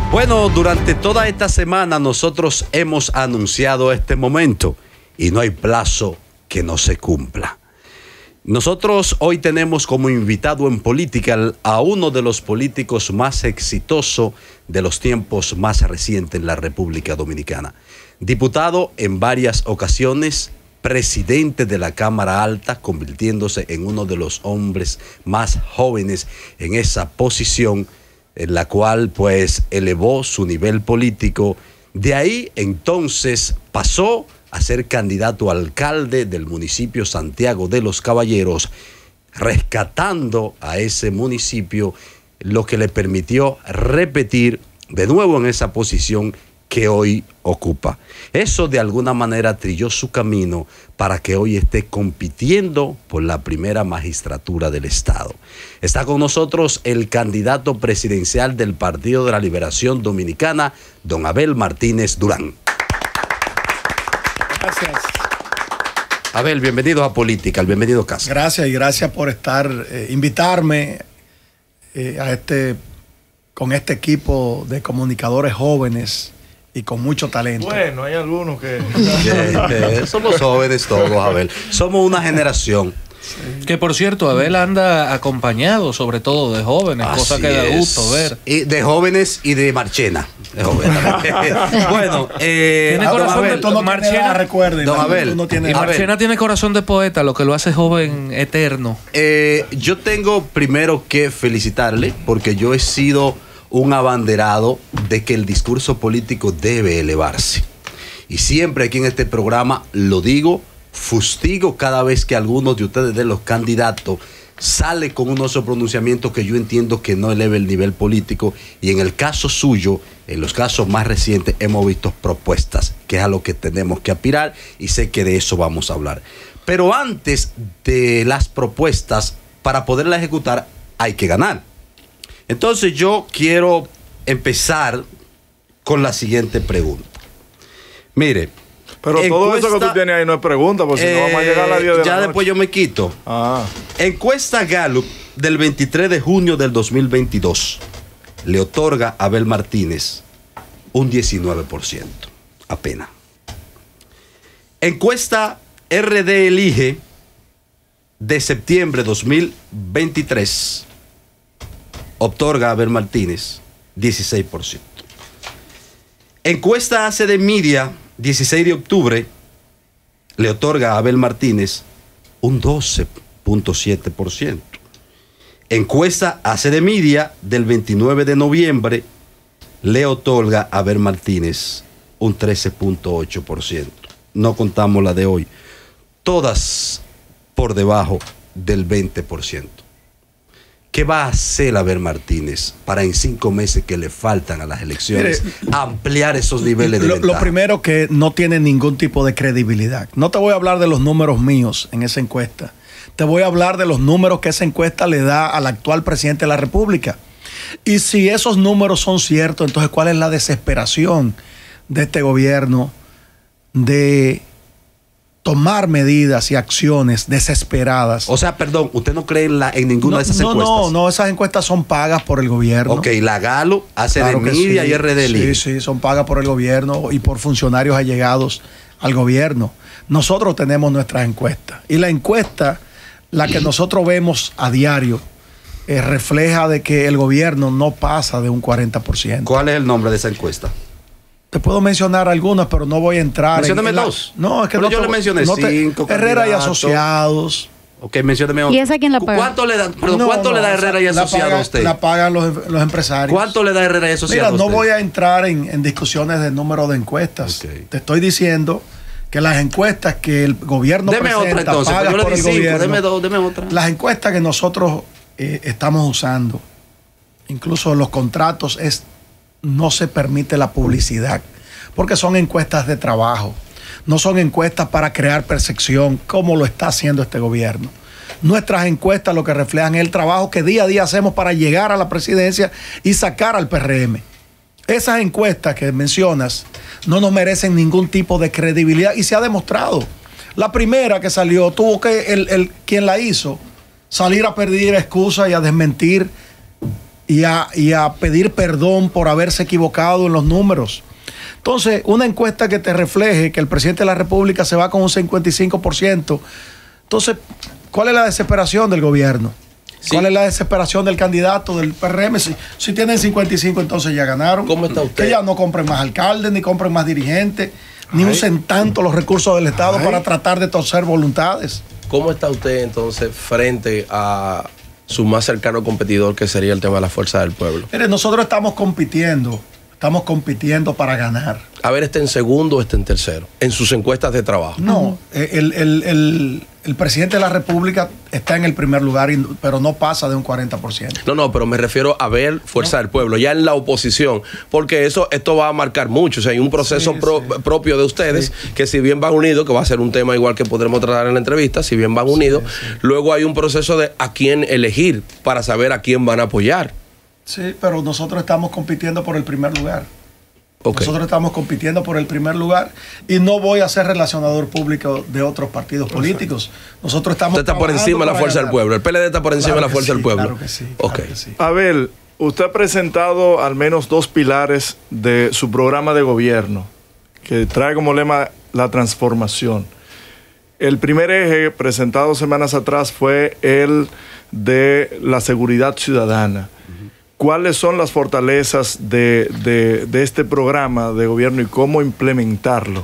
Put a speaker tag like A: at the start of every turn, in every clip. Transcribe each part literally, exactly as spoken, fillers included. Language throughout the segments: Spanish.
A: Bueno, durante toda esta semana nosotros hemos anunciado este momento y no hay plazo que no se cumpla. Nosotros hoy tenemos como invitado en Political a uno de los políticos más exitosos de los tiempos más recientes en la República Dominicana. Diputado en varias ocasiones, presidente de la Cámara Alta, convirtiéndose en uno de los hombres más jóvenes en esa posición, en la cual pues elevó su nivel político. De ahí entonces pasó a ser candidato a alcalde del municipio Santiago de los Caballeros, rescatando a ese municipio, lo que le permitió repetir de nuevo en esa posición que hoy ocupa. Eso de alguna manera trilló su camino para que hoy esté compitiendo por la primera magistratura del Estado. Está con nosotros el candidato presidencial del Partido de la Liberación Dominicana, don Abel Martínez Durán.
B: Gracias.
A: Abel, bienvenido a Political, bienvenido a casa.
B: Gracias y gracias por estar, eh, invitarme eh, a este, con este equipo de comunicadores jóvenes y con mucho talento.
C: Bueno, hay algunos que...
A: Eh, eh, somos jóvenes todos, Abel. Somos una generación.
D: Sí. Que por cierto, Abel anda acompañado sobre todo de jóvenes,
A: Así
D: cosa que da gusto
A: es.
D: ver.
A: Y de jóvenes y de Marchena. De jóvenes. Bueno, eh,
D: tiene corazón
A: Abel,
D: de
B: no
D: Marchena,
B: recuerden.
A: Don Abel,
B: no tiene
D: y Marchena tiene corazón de poeta, lo que lo hace joven eterno.
A: Eh, yo tengo primero que felicitarle porque yo he sido un abanderado de que el discurso político debe elevarse. Y siempre aquí en este programa lo digo, fustigo cada vez que algunos de ustedes, de los candidatos, sale con unos pronunciamientos que yo entiendo que no eleve el nivel político. Y en el caso suyo, en los casos más recientes, hemos visto propuestas, que es a lo que tenemos que aspirar, y sé que de eso vamos a hablar. Pero antes de las propuestas, para poderlas ejecutar, hay que ganar. Entonces yo quiero empezar con la siguiente pregunta. Mire,
C: pero encuesta, todo eso que tú tienes ahí no es pregunta, porque eh, si no vamos a llegar a las diez de
A: ya
C: la
A: después
C: noche.
A: Yo me quito.
C: Ah.
A: Encuesta Gallup del veintitrés de junio del dos mil veintidós le otorga a Abel Martínez un diecinueve por ciento, apenas. Encuesta R D Elige de septiembre de dos mil veintitrés otorga a Abel Martínez dieciséis por ciento. Encuesta A C D Media, dieciséis de octubre, le otorga a Abel Martínez un doce punto siete por ciento. Encuesta A C D Media del veintinueve de noviembre le otorga a Abel Martínez un trece punto ocho por ciento. No contamos la de hoy. Todas por debajo del veinte por ciento. ¿Qué va a hacer Abel Martínez para en cinco meses que le faltan a las elecciones Mire, ampliar esos niveles de
B: lo,
A: ventaja?
B: Lo primero, que no tiene ningún tipo de credibilidad. No te voy a hablar de los números míos en esa encuesta. Te voy a hablar de los números que esa encuesta le da al actual presidente de la República. Y si esos números son ciertos, entonces ¿cuál es la desesperación de este gobierno de tomar medidas y acciones desesperadas?
A: O sea, perdón, ¿usted no cree en, la, en ninguna
B: no,
A: de esas
B: no,
A: encuestas?
B: No, no, esas encuestas son pagas por el gobierno.
A: Ok, la Galo, A C D
B: claro
A: Media
B: sí,
A: y R D L.
B: Sí, sí, son pagas por el gobierno y por funcionarios allegados al gobierno. Nosotros tenemos nuestras encuestas. Y la encuesta, la que nosotros vemos a diario, eh, refleja de que el gobierno no pasa de un cuarenta por ciento.
A: ¿Cuál es el nombre de esa encuesta?
B: Te puedo mencionar algunas, pero no voy a entrar.
A: Mencióname
B: en, en
A: dos.
B: La, no, es que
A: pero
B: no
A: yo
B: te,
A: le mencioné
B: no te,
A: cinco.
B: Herrera y Asociados.
A: Ok, mencióname otro.
E: ¿Y esa quién la paga?
A: ¿Cuánto le da, perdón,
B: no,
A: ¿cuánto
B: no,
A: le da Herrera y Asociados a usted?
B: La pagan los, los empresarios.
A: ¿Cuánto le da Herrera y Asociados?
B: Mira,
A: a
B: no voy a entrar en, en discusiones de número de encuestas. Okay. Te estoy diciendo que las encuestas que el gobierno
A: deme
B: presenta,
A: otra entonces,
B: paga
A: yo le
B: por
A: di
B: el
A: cinco,
B: gobierno.
A: deme dos, deme otra.
B: Las encuestas que nosotros eh, estamos usando, incluso los contratos, es no se permite la publicidad, porque son encuestas de trabajo, no son encuestas para crear percepción, como lo está haciendo este gobierno. Nuestras encuestas lo que reflejan es el trabajo que día a día hacemos para llegar a la presidencia y sacar al P R M. Esas encuestas que mencionas no nos merecen ningún tipo de credibilidad y se ha demostrado. La primera que salió, tuvo que el, el quien la hizo salir a pedir excusas y a desmentir y a, y a pedir perdón por haberse equivocado en los números. Entonces, una encuesta que te refleje que el presidente de la República se va con un cincuenta y cinco por ciento. Entonces, ¿cuál es la desesperación del gobierno? Sí. ¿Cuál es la desesperación del candidato del P R M? Si, si tienen cincuenta y cinco, entonces ya ganaron.
E: ¿Cómo está usted?
B: Que ya no compren más alcaldes, ni compren más dirigentes, ni Ay. usen tanto los recursos del Estado Ay. para tratar de torcer voluntades.
E: ¿Cómo está usted entonces frente a su más cercano competidor, que sería el tema de la fuerza del pueblo?
B: Mire, nosotros estamos compitiendo, estamos compitiendo para ganar.
E: A ver, ¿está en segundo o está en tercero? En sus encuestas de trabajo.
B: No, el, el, el, el presidente de la República está en el primer lugar, pero no pasa de un cuarenta por ciento.
E: No, no, pero me refiero a ver fuerza no. del pueblo, ya en la oposición, porque eso esto va a marcar mucho. O sea, hay un proceso sí, pro, sí. propio de ustedes, sí. que si bien van unidos, que va a ser un tema igual que podremos tratar en la entrevista, si bien van unidos, sí, sí. luego hay un proceso de a quién elegir para saber a quién van a apoyar.
B: Sí, pero nosotros estamos compitiendo por el primer lugar.
E: Okay.
B: Nosotros estamos compitiendo por el primer lugar y no voy a ser relacionador público de otros partidos políticos. Nosotros estamos.
E: Usted está por encima de la fuerza del pueblo. El P L D está por encima
B: claro
E: de la fuerza
B: sí,
E: del pueblo.
B: Claro que sí.
E: Okay.
B: Claro que sí.
C: Abel, usted ha presentado al menos dos pilares de su programa de gobierno que trae como lema la transformación. El primer eje presentado semanas atrás fue el de la seguridad ciudadana. ¿Cuáles son las fortalezas de, de, de este programa de gobierno y cómo implementarlo?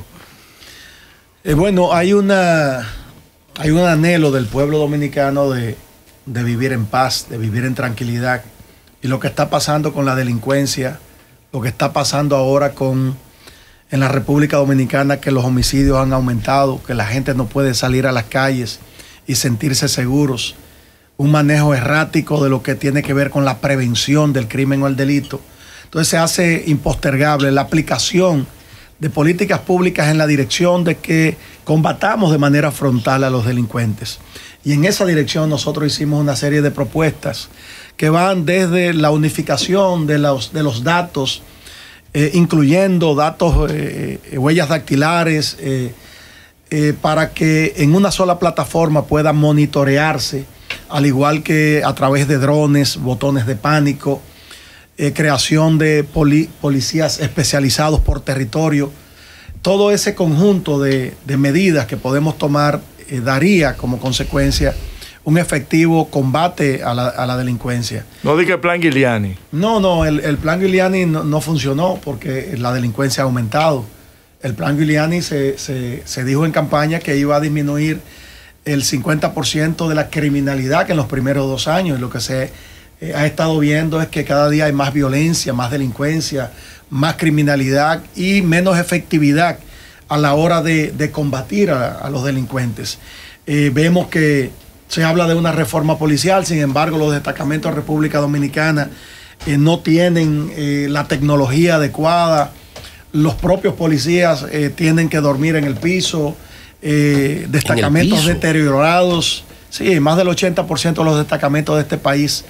B: Eh, bueno, hay una hay un anhelo del pueblo dominicano de, de vivir en paz, de vivir en tranquilidad. Y lo que está pasando con la delincuencia, lo que está pasando ahora con en la República Dominicana, que los homicidios han aumentado, que la gente no puede salir a las calles y sentirse seguros. Un manejo errático de lo que tiene que ver con la prevención del crimen o el delito. Entonces se hace impostergable la aplicación de políticas públicas en la dirección de que combatamos de manera frontal a los delincuentes. Y en esa dirección nosotros hicimos una serie de propuestas que van desde la unificación de los, de los datos, eh, incluyendo datos, eh, huellas dactilares, eh, eh, para que en una sola plataforma puedan monitorearse, al igual que a través de drones, botones de pánico, eh, creación de poli policías especializados por territorio. Todo ese conjunto de, de medidas que podemos tomar eh, daría como consecuencia un efectivo combate a la, a la delincuencia.
C: No diga plan Giuliani.
B: No, no, el, el plan Giuliani no, no funcionó porque la delincuencia ha aumentado. El plan Giuliani se, se, se dijo en campaña que iba a disminuir el cincuenta por ciento de la criminalidad que en los primeros dos años. Lo que se eh, ha estado viendo es que cada día hay más violencia, más delincuencia, más criminalidad y menos efectividad a la hora de, de combatir a, a los delincuentes. Eh, vemos que se habla de una reforma policial, sin embargo los destacamentos de República Dominicana eh, no tienen eh, la tecnología adecuada. Los propios policías eh, tienen que dormir en el piso. Eh, destacamentos deteriorados. Sí, más del ochenta por ciento de los destacamentos de este país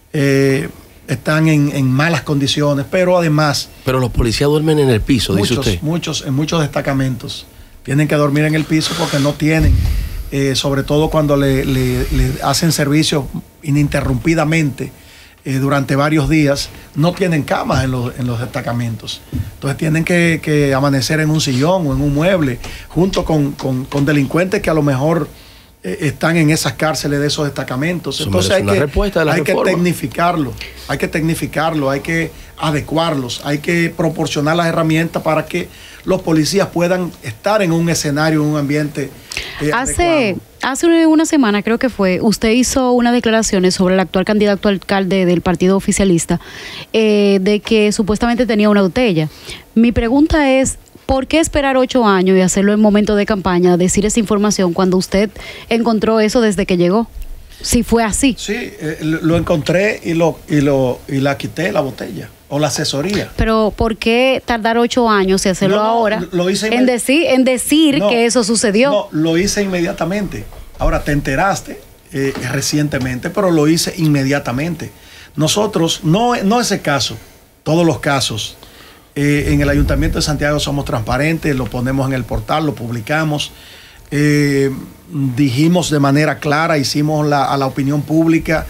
B: eh, están en, en malas condiciones, pero además...
E: Pero los policías duermen en el piso,
B: muchos,
E: dice usted.
B: Muchos, en muchos destacamentos tienen que dormir en el piso porque no tienen, eh, sobre todo cuando le, le, le hacen servicio ininterrumpidamente eh, durante varios días, no tienen camas en los, en los destacamentos. Entonces tienen que, que amanecer en un sillón o en un mueble, junto con, con, con delincuentes que a lo mejor eh, están en esas cárceles de esos destacamentos. Entonces hay, que, hay que tecnificarlo, hay que tecnificarlo, hay que adecuarlos, hay que proporcionar las herramientas para que los policías puedan estar en un escenario, en un ambiente eh,
F: hace Hace una semana, creo que fue, usted hizo unas declaraciones sobre el actual candidato a alcalde del partido oficialista, eh, de que supuestamente tenía una botella. Mi pregunta es, ¿por qué esperar ocho años y hacerlo en momento de campaña, decir esa información cuando usted encontró eso desde que llegó? Si fue así.
B: Sí, eh, lo encontré y, lo, y, lo, y la quité, la botella. O la asesoría.
F: Pero ¿por qué tardar ocho años y hacerlo no, no, ahora?
B: Lo hice
F: en decir, en decir no, que eso sucedió.
B: No, lo hice inmediatamente. Ahora te enteraste eh, recientemente, pero lo hice inmediatamente. Nosotros, no, no ese caso, todos los casos, eh, en el Ayuntamiento de Santiago somos transparentes, lo ponemos en el portal, lo publicamos. Eh, dijimos de manera clara, hicimos la, a la opinión pública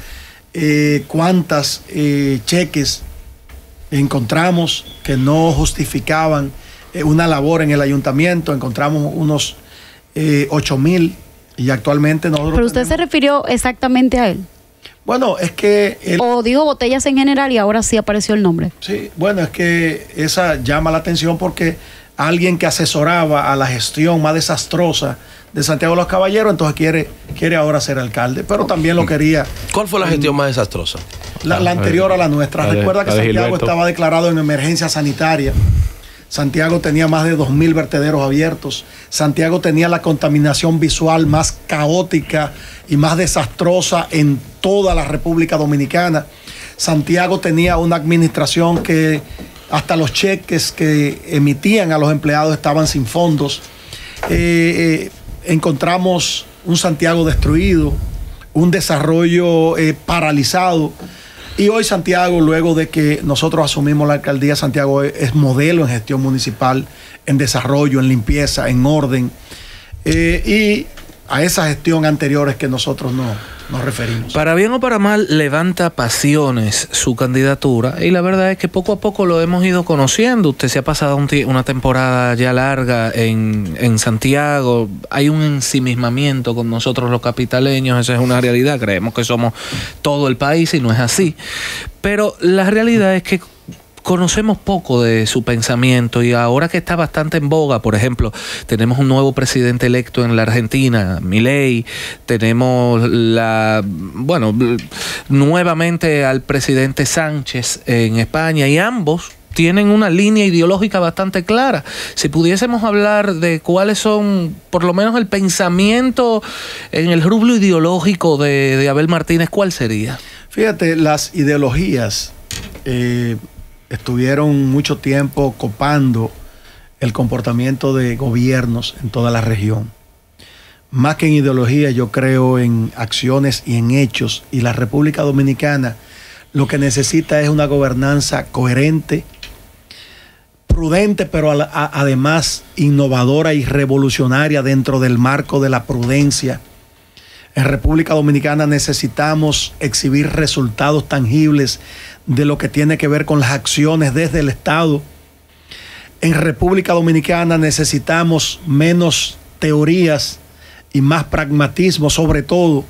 B: eh, cuántas eh, cheques encontramos que no justificaban eh, una labor en el ayuntamiento. Encontramos unos eh, ocho mil y actualmente nosotros...
F: Pero usted
B: tenemos...
F: se refirió exactamente a él.
B: Bueno, es que... Él...
F: O dijo botellas en general y ahora sí apareció el nombre.
B: Sí, bueno, es que esa llama la atención porque alguien que asesoraba a la gestión más desastrosa de Santiago de los Caballeros, entonces quiere, quiere ahora ser alcalde, pero también lo quería...
E: ¿Cuál fue la gestión más desastrosa?
B: La, la anterior a la nuestra.
G: La de-
B: Recuerda que
G: la de
B: Santiago
G: Gilberto.
B: estaba declarado en emergencia sanitaria. Santiago tenía más de dos mil vertederos abiertos. Santiago tenía la contaminación visual más caótica y más desastrosa en toda la República Dominicana. Santiago tenía una administración que hasta los cheques que emitían a los empleados estaban sin fondos. Eh, eh, encontramos un Santiago destruido, un desarrollo eh, paralizado. Y hoy Santiago, luego de que nosotros asumimos la alcaldía, Santiago es, es modelo en gestión municipal, en desarrollo, en limpieza, en orden. Eh, y a esa gestión anterior es que nosotros no, nos referimos.
D: Para bien o para mal, levanta pasiones su candidatura y la verdad es que poco a poco lo hemos ido conociendo. Usted se ha pasado un una temporada ya larga en, en Santiago. Hay un ensimismamiento con nosotros los capitaleños, esa es una realidad. Creemos que somos todo el país y no es así. Pero la realidad es que conocemos poco de su pensamiento y ahora que está bastante en boga, por ejemplo, tenemos un nuevo presidente electo en la Argentina, Milei, tenemos la, bueno, nuevamente al presidente Sánchez en España y ambos tienen una línea ideológica bastante clara. Si pudiésemos hablar de cuáles son, por lo menos el pensamiento en el rublo ideológico de, de Abel Martínez, ¿cuál sería?
B: Fíjate, las ideologías eh, estuvieron mucho tiempo copando el comportamiento de gobiernos en toda la región. Más que en ideología, yo creo en acciones y en hechos. Y la República Dominicana lo que necesita es una gobernanza coherente, prudente, pero a la, a, además innovadora y revolucionaria dentro del marco de la prudencia. En República Dominicana necesitamos exhibir resultados tangibles de lo que tiene que ver con las acciones desde el Estado. En República Dominicana necesitamos menos teorías y más pragmatismo, sobre todo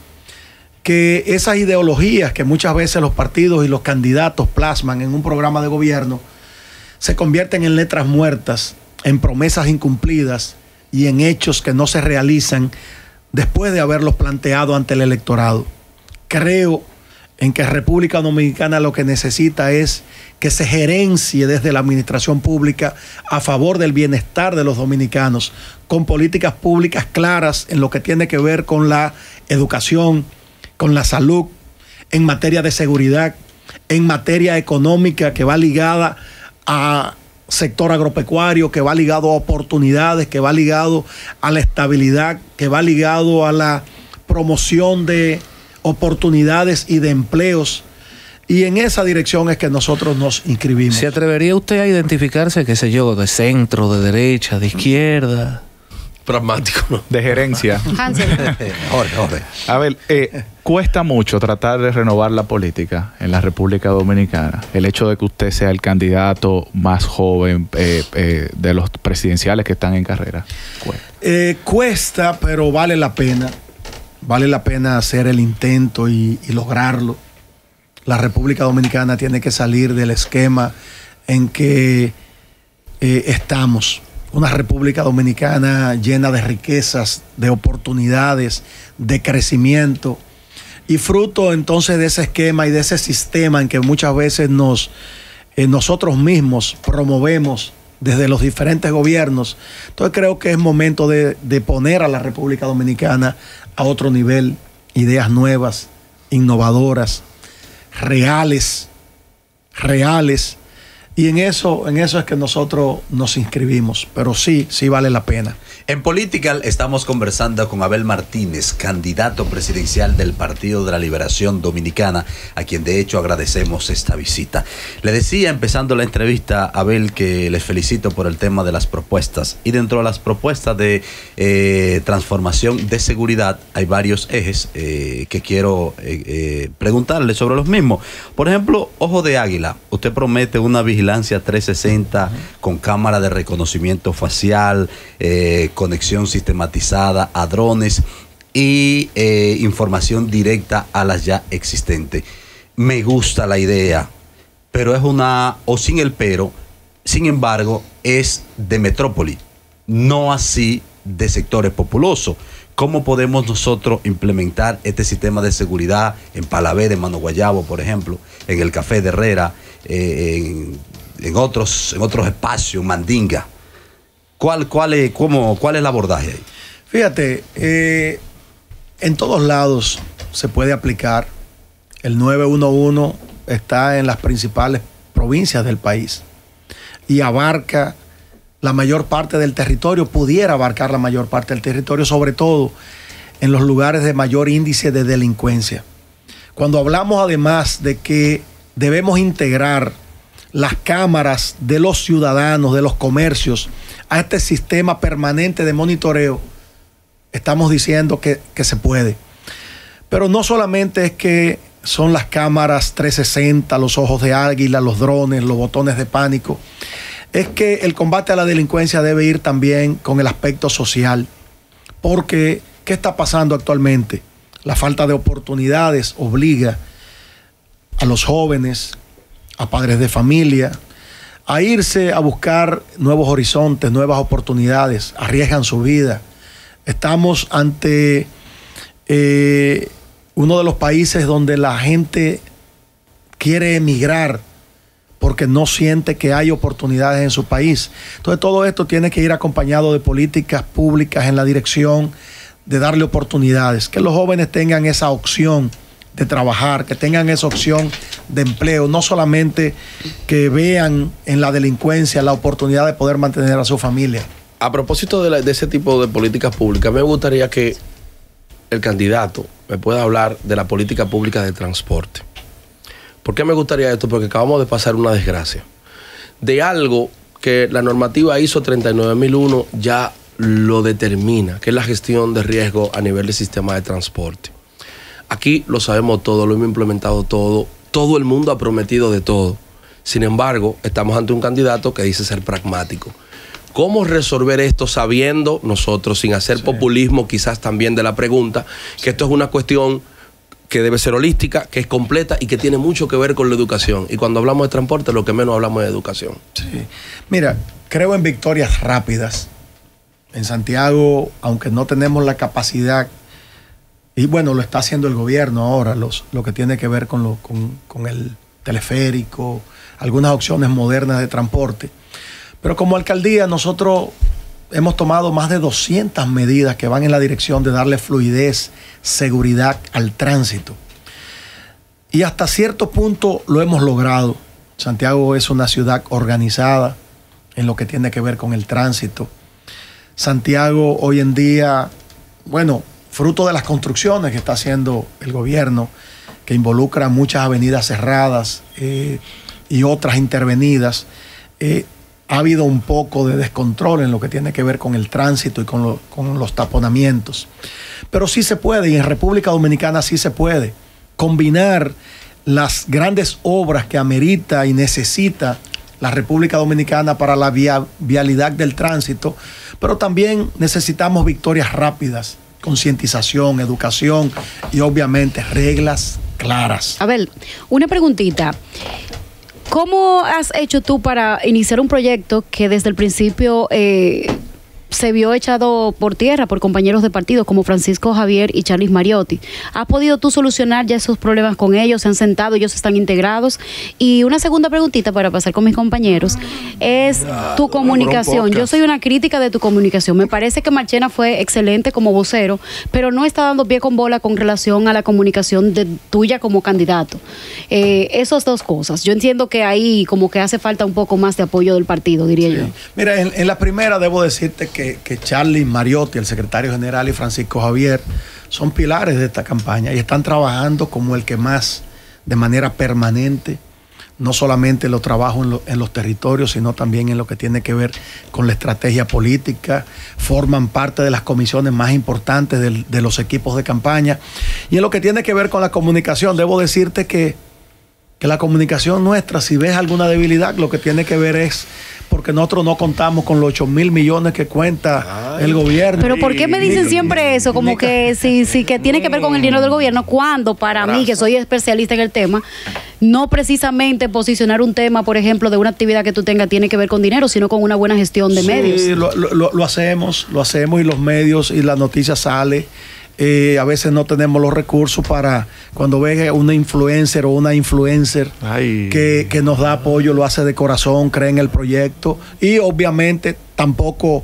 B: que esas ideologías que muchas veces los partidos y los candidatos plasman en un programa de gobierno se convierten en letras muertas, en promesas incumplidas y en hechos que no se realizan después de haberlos planteado ante el electorado. Creo en que República Dominicana lo que necesita es que se gerencie desde la administración pública a favor del bienestar de los dominicanos, con políticas públicas claras en lo que tiene que ver con la educación, con la salud, en materia de seguridad, en materia económica que va ligada a sector agropecuario, que va ligado a oportunidades, que va ligado a la estabilidad, que va ligado a la promoción de oportunidades y de empleos. Y en esa dirección es que nosotros nos inscribimos.
D: ¿Se atrevería usted a identificarse, qué sé yo, de centro, de derecha, de izquierda?
E: Pragmático, ¿no?
G: De gerencia.
F: Hansel.
A: Jorge, Jorge.
G: A ver, eh, cuesta mucho tratar de renovar la política en la República Dominicana. El hecho de que usted sea el candidato más joven eh, eh, de los presidenciales que están en carrera. Cuesta.
B: Eh, cuesta, pero vale la pena. Vale la pena hacer el intento y, y lograrlo. La República Dominicana tiene que salir del esquema en que eh, estamos. Una República Dominicana llena de riquezas, de oportunidades, de crecimiento. Y fruto entonces de ese esquema y de ese sistema en que muchas veces nos, eh, nosotros mismos promovemos desde los diferentes gobiernos. Entonces creo que es momento de, de poner a la República Dominicana a otro nivel. Ideas nuevas, innovadoras, reales, reales. Y en eso, en eso es que nosotros nos inscribimos, pero sí, sí vale la pena.
A: En Political estamos conversando con Abel Martínez, candidato presidencial del Partido de la Liberación Dominicana, a quien de hecho agradecemos esta visita. Le decía empezando la entrevista, Abel, que les felicito por el tema de las propuestas. Y dentro de las propuestas de eh, transformación de seguridad hay varios ejes eh, que quiero eh, eh, preguntarle sobre los mismos. Por ejemplo, Ojo de Águila. Usted promete una vigilancia trescientos sesenta uh-huh. con cámara de reconocimiento facial, eh, conexión sistematizada a drones y eh, información directa a las ya existentes. Me gusta la idea, pero es una, o sin el pero, sin embargo, es de metrópoli, no así de sectores populosos. ¿Cómo podemos nosotros implementar este sistema de seguridad en Palavé, en Mano Guayabo, por ejemplo, en el Café de Herrera, eh, en, en, otros, en otros espacios, Mandinga? ¿Cuál, cuál, es, cómo, ¿Cuál es el abordaje ahí?
B: Fíjate, eh, en todos lados se puede aplicar. El nueve uno uno está en las principales provincias del país y abarca la mayor parte del territorio, pudiera abarcar la mayor parte del territorio, sobre todo en los lugares de mayor índice de delincuencia. Cuando hablamos además de que debemos integrar las cámaras de los ciudadanos, de los comercios, a este sistema permanente de monitoreo, estamos diciendo que, que se puede. Pero no solamente es que son las cámaras trescientos sesenta, los ojos de águila, los drones, los botones de pánico. Es que el combate a la delincuencia debe ir también con el aspecto social. Porque, ¿qué está pasando actualmente? La falta de oportunidades obliga a los jóvenes, a padres de familia, a irse a buscar nuevos horizontes, nuevas oportunidades, arriesgan su vida. Estamos ante eh, uno de los países donde la gente quiere emigrar porque no siente que hay oportunidades en su país. Entonces todo esto tiene que ir acompañado de políticas públicas en la dirección de darle oportunidades, que los jóvenes tengan esa opción de trabajar, que tengan esa opción de empleo, no solamente que vean en la delincuencia la oportunidad de poder mantener a su familia.
E: A propósito de, la, de ese tipo de políticas públicas, me gustaría que el candidato me pueda hablar de la política pública de transporte. ¿Por qué me gustaría esto? Porque acabamos de pasar una desgracia de algo que la normativa I S O treinta y nueve mil uno ya lo determina, que es la gestión de riesgo a nivel del sistema de transporte. Aquí lo sabemos todo, lo hemos implementado todo, todo el mundo ha prometido de todo. Sin embargo, estamos ante un candidato que dice ser pragmático. ¿Cómo resolver esto sabiendo nosotros, sin hacer sí. populismo quizás también de la pregunta, que sí. esto es una cuestión que debe ser holística, que es completa y que tiene mucho que ver con la educación? Y cuando hablamos de transporte, lo que menos hablamos es de educación.
B: Sí. Mira, creo en victorias rápidas. En Santiago, aunque no tenemos la capacidad, y bueno, lo está haciendo el gobierno ahora, los, lo que tiene que ver con, lo, con, con el teleférico, algunas opciones modernas de transporte. Pero como alcaldía nosotros hemos tomado más de doscientas medidas que van en la dirección de darle fluidez, seguridad al tránsito. Y hasta cierto punto lo hemos logrado. Santiago es una ciudad organizada en lo que tiene que ver con el tránsito. Santiago hoy en día, bueno, fruto de las construcciones que está haciendo el gobierno, que involucra muchas avenidas cerradas eh, y otras intervenidas, eh, ha habido un poco de descontrol en lo que tiene que ver con el tránsito y con, lo, con los taponamientos. Pero sí se puede, y en República Dominicana sí se puede, combinar las grandes obras que amerita y necesita la República Dominicana para la via, vialidad del tránsito, pero también necesitamos victorias rápidas, concientización, educación y obviamente reglas claras.
F: A ver, una preguntita. ¿Cómo has hecho tú para iniciar un proyecto que desde el principio eh, se vio echado por tierra por compañeros de partido como Francisco Javier y Charlis Mariotti. ¿Has podido tú solucionar ya esos problemas con ellos? ¿Se han sentado? ¿Ellos están integrados? Y una segunda preguntita para pasar con mis compañeros es tu comunicación. Yo soy una crítica de tu comunicación. Me parece que Marchena fue excelente como vocero, pero no está dando pie con bola con relación a la comunicación de tuya como candidato. Eh, esas dos cosas. Yo entiendo que ahí como que hace falta un poco más de apoyo del partido, diría sí. yo.
B: Mira, en, en la primera debo decirte que Que, que Charlis Mariotti, el secretario general, y Francisco Javier son pilares de esta campaña y están trabajando como el que más, de manera permanente, no solamente lo trabajo en, lo, en los territorios, sino también en lo que tiene que ver con la estrategia política, forman parte de las comisiones más importantes de, de los equipos de campaña. Y en lo que tiene que ver con la comunicación, debo decirte que, que la comunicación nuestra, si ves alguna debilidad, lo que tiene que ver es porque nosotros no contamos con los ocho mil millones que cuenta Ay. el gobierno.
F: Pero ¿por qué me dicen siempre eso? Como que si, si que tiene que ver con el dinero del gobierno, cuando para Gracias. mí, que soy especialista en el tema, no precisamente posicionar un tema, por ejemplo, de una actividad que tú tengas tiene que ver con dinero, sino con una buena gestión de
B: sí,
F: medios. Sí,
B: lo, lo, lo hacemos, lo hacemos y los medios y la noticia sale. Eh, a veces no tenemos los recursos para, cuando ve una influencer o una influencer que, que nos da apoyo, lo hace de corazón, cree en el proyecto y obviamente tampoco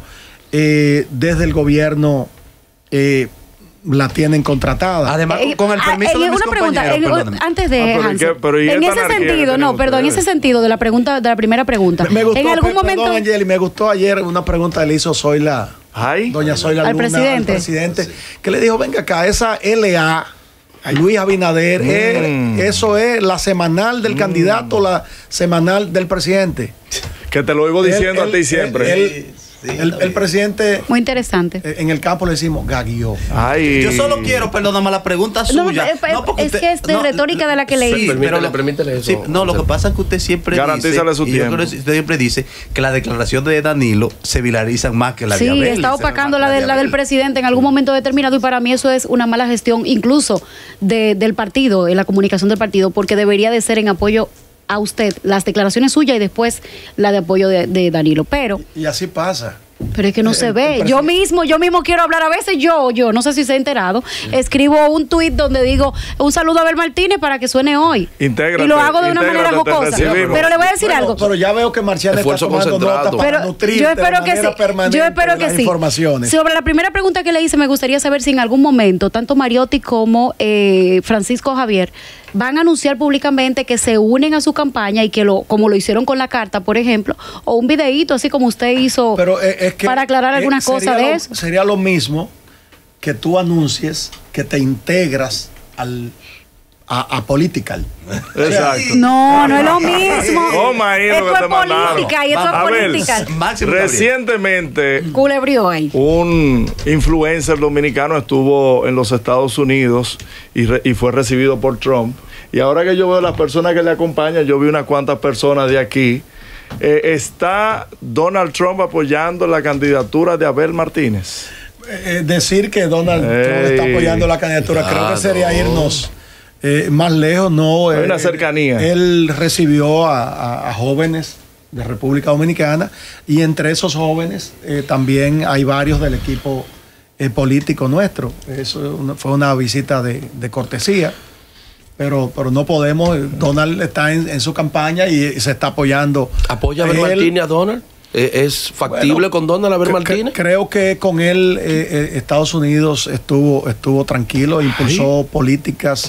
B: eh, desde el gobierno eh, la tienen contratada.
A: Además, eh, con el permiso eh, de mis
F: una pregunta,
A: compañeros,
F: eh, antes de
C: ah,
F: Hansel,
C: qué, pero
F: en ese sentido, no, perdón, en ese sentido de la pregunta, de la primera pregunta,
B: me, me gustó,
F: en algún
B: perdón,
F: momento,
B: Angeli, me gustó ayer una pregunta que le hizo Zoila,
C: Ay.
B: doña Zoila
F: al
B: Luna,
F: presidente,
B: al presidente, que le dijo, venga acá, esa L A Luis Abinader, mm. es, eso es la semanal del mm. candidato, la semanal del presidente.
C: Que te lo iba diciendo él, a ti siempre.
B: Él, él, Sí, el, el presidente.
F: Muy interesante.
B: En el campo le decimos gaguió.
A: Ay. Yo solo quiero, perdóname, la pregunta suya.
F: No, no, es usted, que es de no, retórica de la que leí.
E: Sí, pero le permítele eso.
A: Sí, no, lo que pasa es que usted siempre
C: Garantízale
A: dice,
C: su tiempo.
A: Yo creo que usted siempre dice que las declaraciones de Danilo se viralizan más que la
F: sí,
A: de Abel.
F: Sí, está opacando la, de, la del presidente en algún momento determinado y para mí eso es una mala gestión incluso de, del partido, en la comunicación del partido, porque debería de ser en apoyo a usted, las declaraciones suyas y después la de apoyo de, de Danilo. Pero
B: y así pasa.
F: Pero es que no se ve. Yo mismo, yo mismo quiero hablar. A veces yo, yo, no sé si se ha enterado, escribo un tuit donde digo un saludo a Abel Martínez para que suene hoy.
C: Intégrate,
F: y lo hago de una manera jocosa. Pero le voy a decir
B: bueno,
F: algo.
B: Pero ya veo que Marciana está tomando nota para
F: pero
B: nutrirte
F: yo espero
B: de
F: que sí.
B: permanente
F: Yo espero que
B: las
F: sí.
B: informaciones.
F: Sobre la primera pregunta que le hice, me gustaría saber si en algún momento, tanto Mariotti como eh, Francisco Javier van a anunciar públicamente que se unen a su campaña y que lo, como lo hicieron con la carta, por ejemplo, o un videíto así como usted hizo
B: pero, eh, es que,
F: para aclarar
B: eh,
F: algunas cosas de
B: lo,
F: eso.
B: Sería lo mismo que tú anuncies que te integras al a, a Political.
C: Exacto.
F: No, no es lo mismo.
C: Oh, imagino
F: esto
C: que
F: es
C: te mandaron.
F: política y esto
C: A
F: es
C: ver,
F: política.
C: Recientemente
F: Culebrió ahí.
C: Un influencer dominicano estuvo en los Estados Unidos y, re, y fue recibido por Trump. Y ahora que yo veo las personas que le acompañan, yo vi unas cuantas personas de aquí. Eh, ¿Está Donald Trump apoyando la candidatura de Abel Martínez?
B: Eh, decir que Donald
C: Ey,
B: Trump está apoyando la candidatura, claro, creo que sería irnos eh, más lejos. No,
C: hay
B: eh,
C: una cercanía.
B: Él recibió a, a, a jóvenes de República Dominicana y entre esos jóvenes eh, también hay varios del equipo eh, político nuestro. Eso fue una visita de, de cortesía. Pero, pero no podemos. Donald está en, en su campaña y se está apoyando.
E: ¿Apoya a Abel Martínez a Donald? ¿Es factible bueno, con Donald Abel Martínez?
B: Creo que con él eh, eh, Estados Unidos estuvo, estuvo tranquilo, impulsó Ay. políticas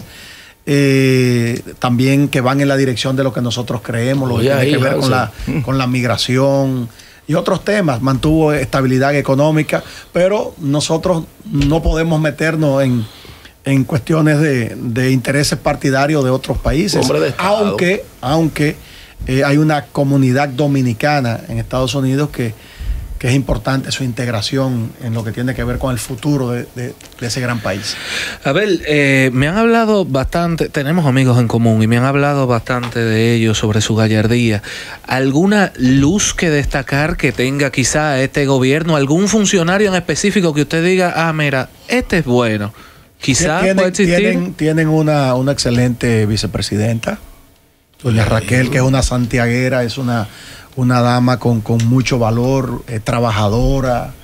B: eh, también que van en la dirección de lo que nosotros creemos, lo que tiene ahí, que ver con la, con la migración y otros temas. Mantuvo estabilidad económica, pero nosotros no podemos meternos en en cuestiones de, de intereses partidarios de otros países,
E: de
B: aunque, aunque eh, hay una comunidad dominicana en Estados Unidos que, que es importante su integración en lo que tiene que ver con el futuro de, de, de ese gran país.
D: Abel, eh, me han hablado bastante, tenemos amigos en común y me han hablado bastante de ellos sobre su gallardía. ¿Alguna luz que destacar que tenga quizá este gobierno? ¿Algún funcionario en específico que usted diga, ah, mira, este es bueno? Quizás puede existir.
B: Tienen, tienen una, una excelente vicepresidenta, doña Raquel, que es una santiaguera, es una, una dama con, con mucho valor, eh, trabajadora,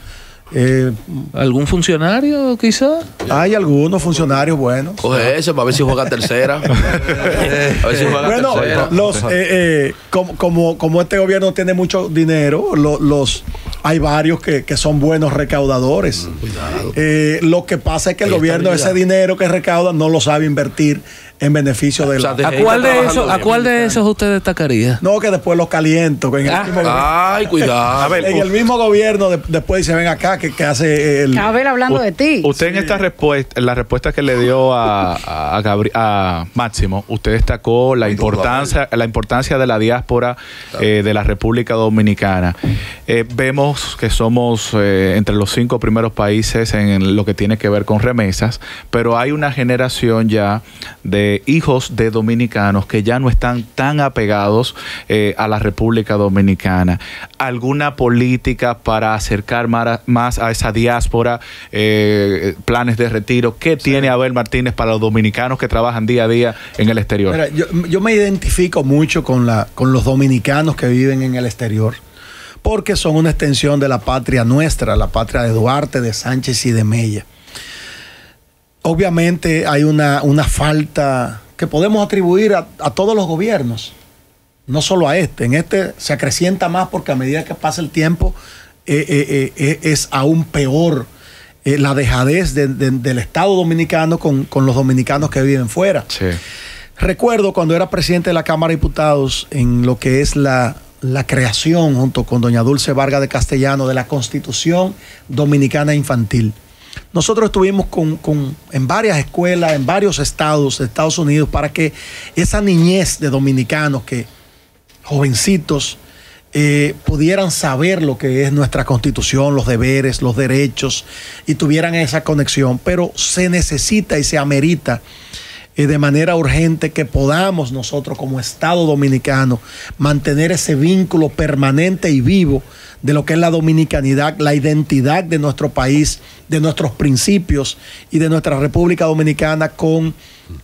B: Eh,
D: ¿Algún funcionario quizá?
B: hay algunos funcionarios buenos.
E: Coge ese para ver si juega tercera. A ver si juega
B: Bueno,
E: tercera.
B: los, eh, eh, como, como, como este gobierno tiene mucho dinero, lo- los hay varios que, que son buenos recaudadores. Eh, lo que pasa es que el
E: Hay
B: gobierno ese
E: estabilidad.
B: dinero que recauda no lo sabe invertir en beneficio de
E: O sea,
B: la...
E: de-
D: ¿A
E: Ahí
D: cuál
E: está
D: de
E: trabajando
D: esos, ¿a
E: bien.
D: cuál de esos usted destacaría?
B: No, que después los caliento. Que en, el
D: Ah.
B: mismo,
E: Ay, cuidado.
G: A ver,
B: en el mismo gobierno de- después dice, ven acá, que, que hace el...
F: Abel hablando de ti.
G: Usted en esta respuesta, en la respuesta que le dio a, a, Gabri- a Máximo, usted destacó la
A: Muy duro,
G: importancia, la importancia de la diáspora eh, de la República Dominicana. Eh, vemos que somos eh, entre los cinco primeros países en lo que tiene que ver con remesas, pero hay una generación ya de hijos de dominicanos que ya no están tan apegados eh, a la República Dominicana. ¿Alguna política para acercar mara- más a esa diáspora, eh, planes de retiro? ¿Qué tiene Abel Martínez para los dominicanos que trabajan día a día en el exterior?
B: Mira, yo, yo me identifico mucho con, la, con los dominicanos que viven en el exterior, porque son una extensión de la patria nuestra, la patria de Duarte, de Sánchez y de Mella. Obviamente hay una, una falta que podemos atribuir a, a todos los gobiernos, no solo a este. En este se acrecienta más porque a medida que pasa el tiempo eh, eh, eh, es aún peor eh, la dejadez de- de- del Estado dominicano con, con los dominicanos que viven fuera.
G: Sí.
B: Recuerdo cuando era presidente de la Cámara de Diputados en lo que es la, la creación junto con doña Dulce Vargas de Castellano de la Constitución Dominicana Infantil. Nosotros estuvimos con, con- en varias escuelas, en varios estados de Estados Unidos para que esa niñez de dominicanos, que jovencitos, eh, pudieran saber lo que es nuestra Constitución, los deberes, los derechos y tuvieran esa conexión. Pero se necesita y se amerita eh, de manera urgente que podamos nosotros como Estado dominicano mantener ese vínculo permanente y vivo de lo que es la dominicanidad, la identidad de nuestro país, de nuestros principios y de nuestra República Dominicana con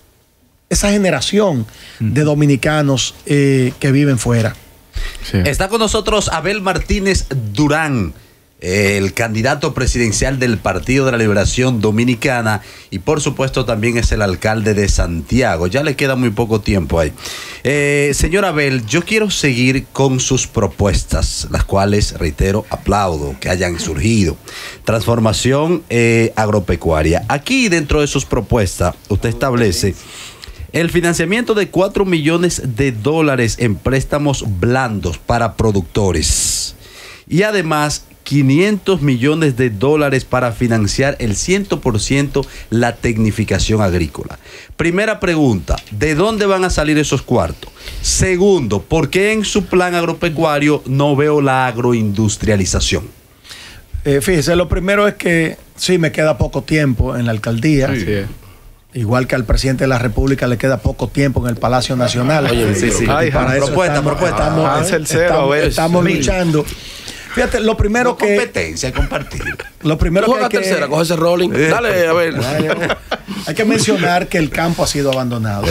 B: esa generación de dominicanos eh, que viven fuera.
G: Sí.
A: Está con nosotros Abel Martínez Durán, eh, el candidato presidencial del Partido de la Liberación Dominicana y por supuesto también es el alcalde de Santiago. Ya le queda muy poco tiempo ahí. Eh, señor Abel, yo quiero seguir con sus propuestas, las cuales, reitero, aplaudo que hayan surgido. Transformación eh, agropecuaria. Aquí dentro de sus propuestas, usted establece el financiamiento de cuatro millones de dólares en préstamos blandos para productores. Y además, quinientos millones de dólares para financiar el cien por ciento la tecnificación agrícola. Primera pregunta, ¿de dónde van a salir esos cuartos? Segundo, ¿por qué en su plan agropecuario no veo la agroindustrialización?
B: Eh, fíjese, lo primero es que sí me queda poco tiempo en la alcaldía.
G: Así es.
B: Igual que al presidente de la República le queda poco tiempo en el Palacio Nacional.
E: Oye,
A: Sí, sí.
B: Y para eso
A: Propuesta,
B: estamos,
A: propuesta.
B: estamos-
G: Ah, es el cero,
B: estamos-
G: a ver.
B: estamos
G: Mil.
B: luchando. Fíjate, lo primero
A: No
B: que
A: competencia, compartir.
B: lo primero
E: Tú
B: que hay
E: juegas
B: que,
E: tercera, coge ese rolling. Dale, a ver.
B: hay que mencionar que el campo ha sido abandonado.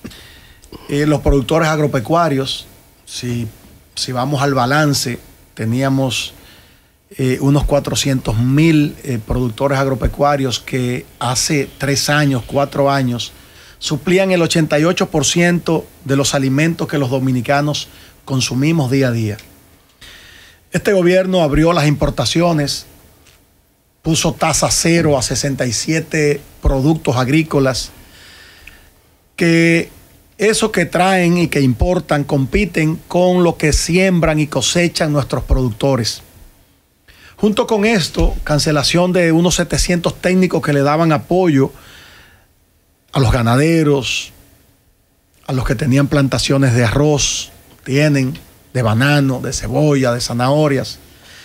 B: Eh, los productores agropecuarios, si, si vamos al balance, teníamos eh, unos cuatrocientos mil eh, productores agropecuarios que hace tres años, cuatro años, suplían el ochenta y ocho por ciento de los alimentos que los dominicanos consumimos día a día. Este gobierno abrió las importaciones, puso tasa cero a sesenta y siete productos agrícolas, que eso que traen y que importan compiten con lo que siembran y cosechan nuestros productores. Junto con esto, cancelación de unos setecientos técnicos que le daban apoyo a los ganaderos, a los que tenían plantaciones de arroz, tienen, de banano, de cebolla, de zanahorias.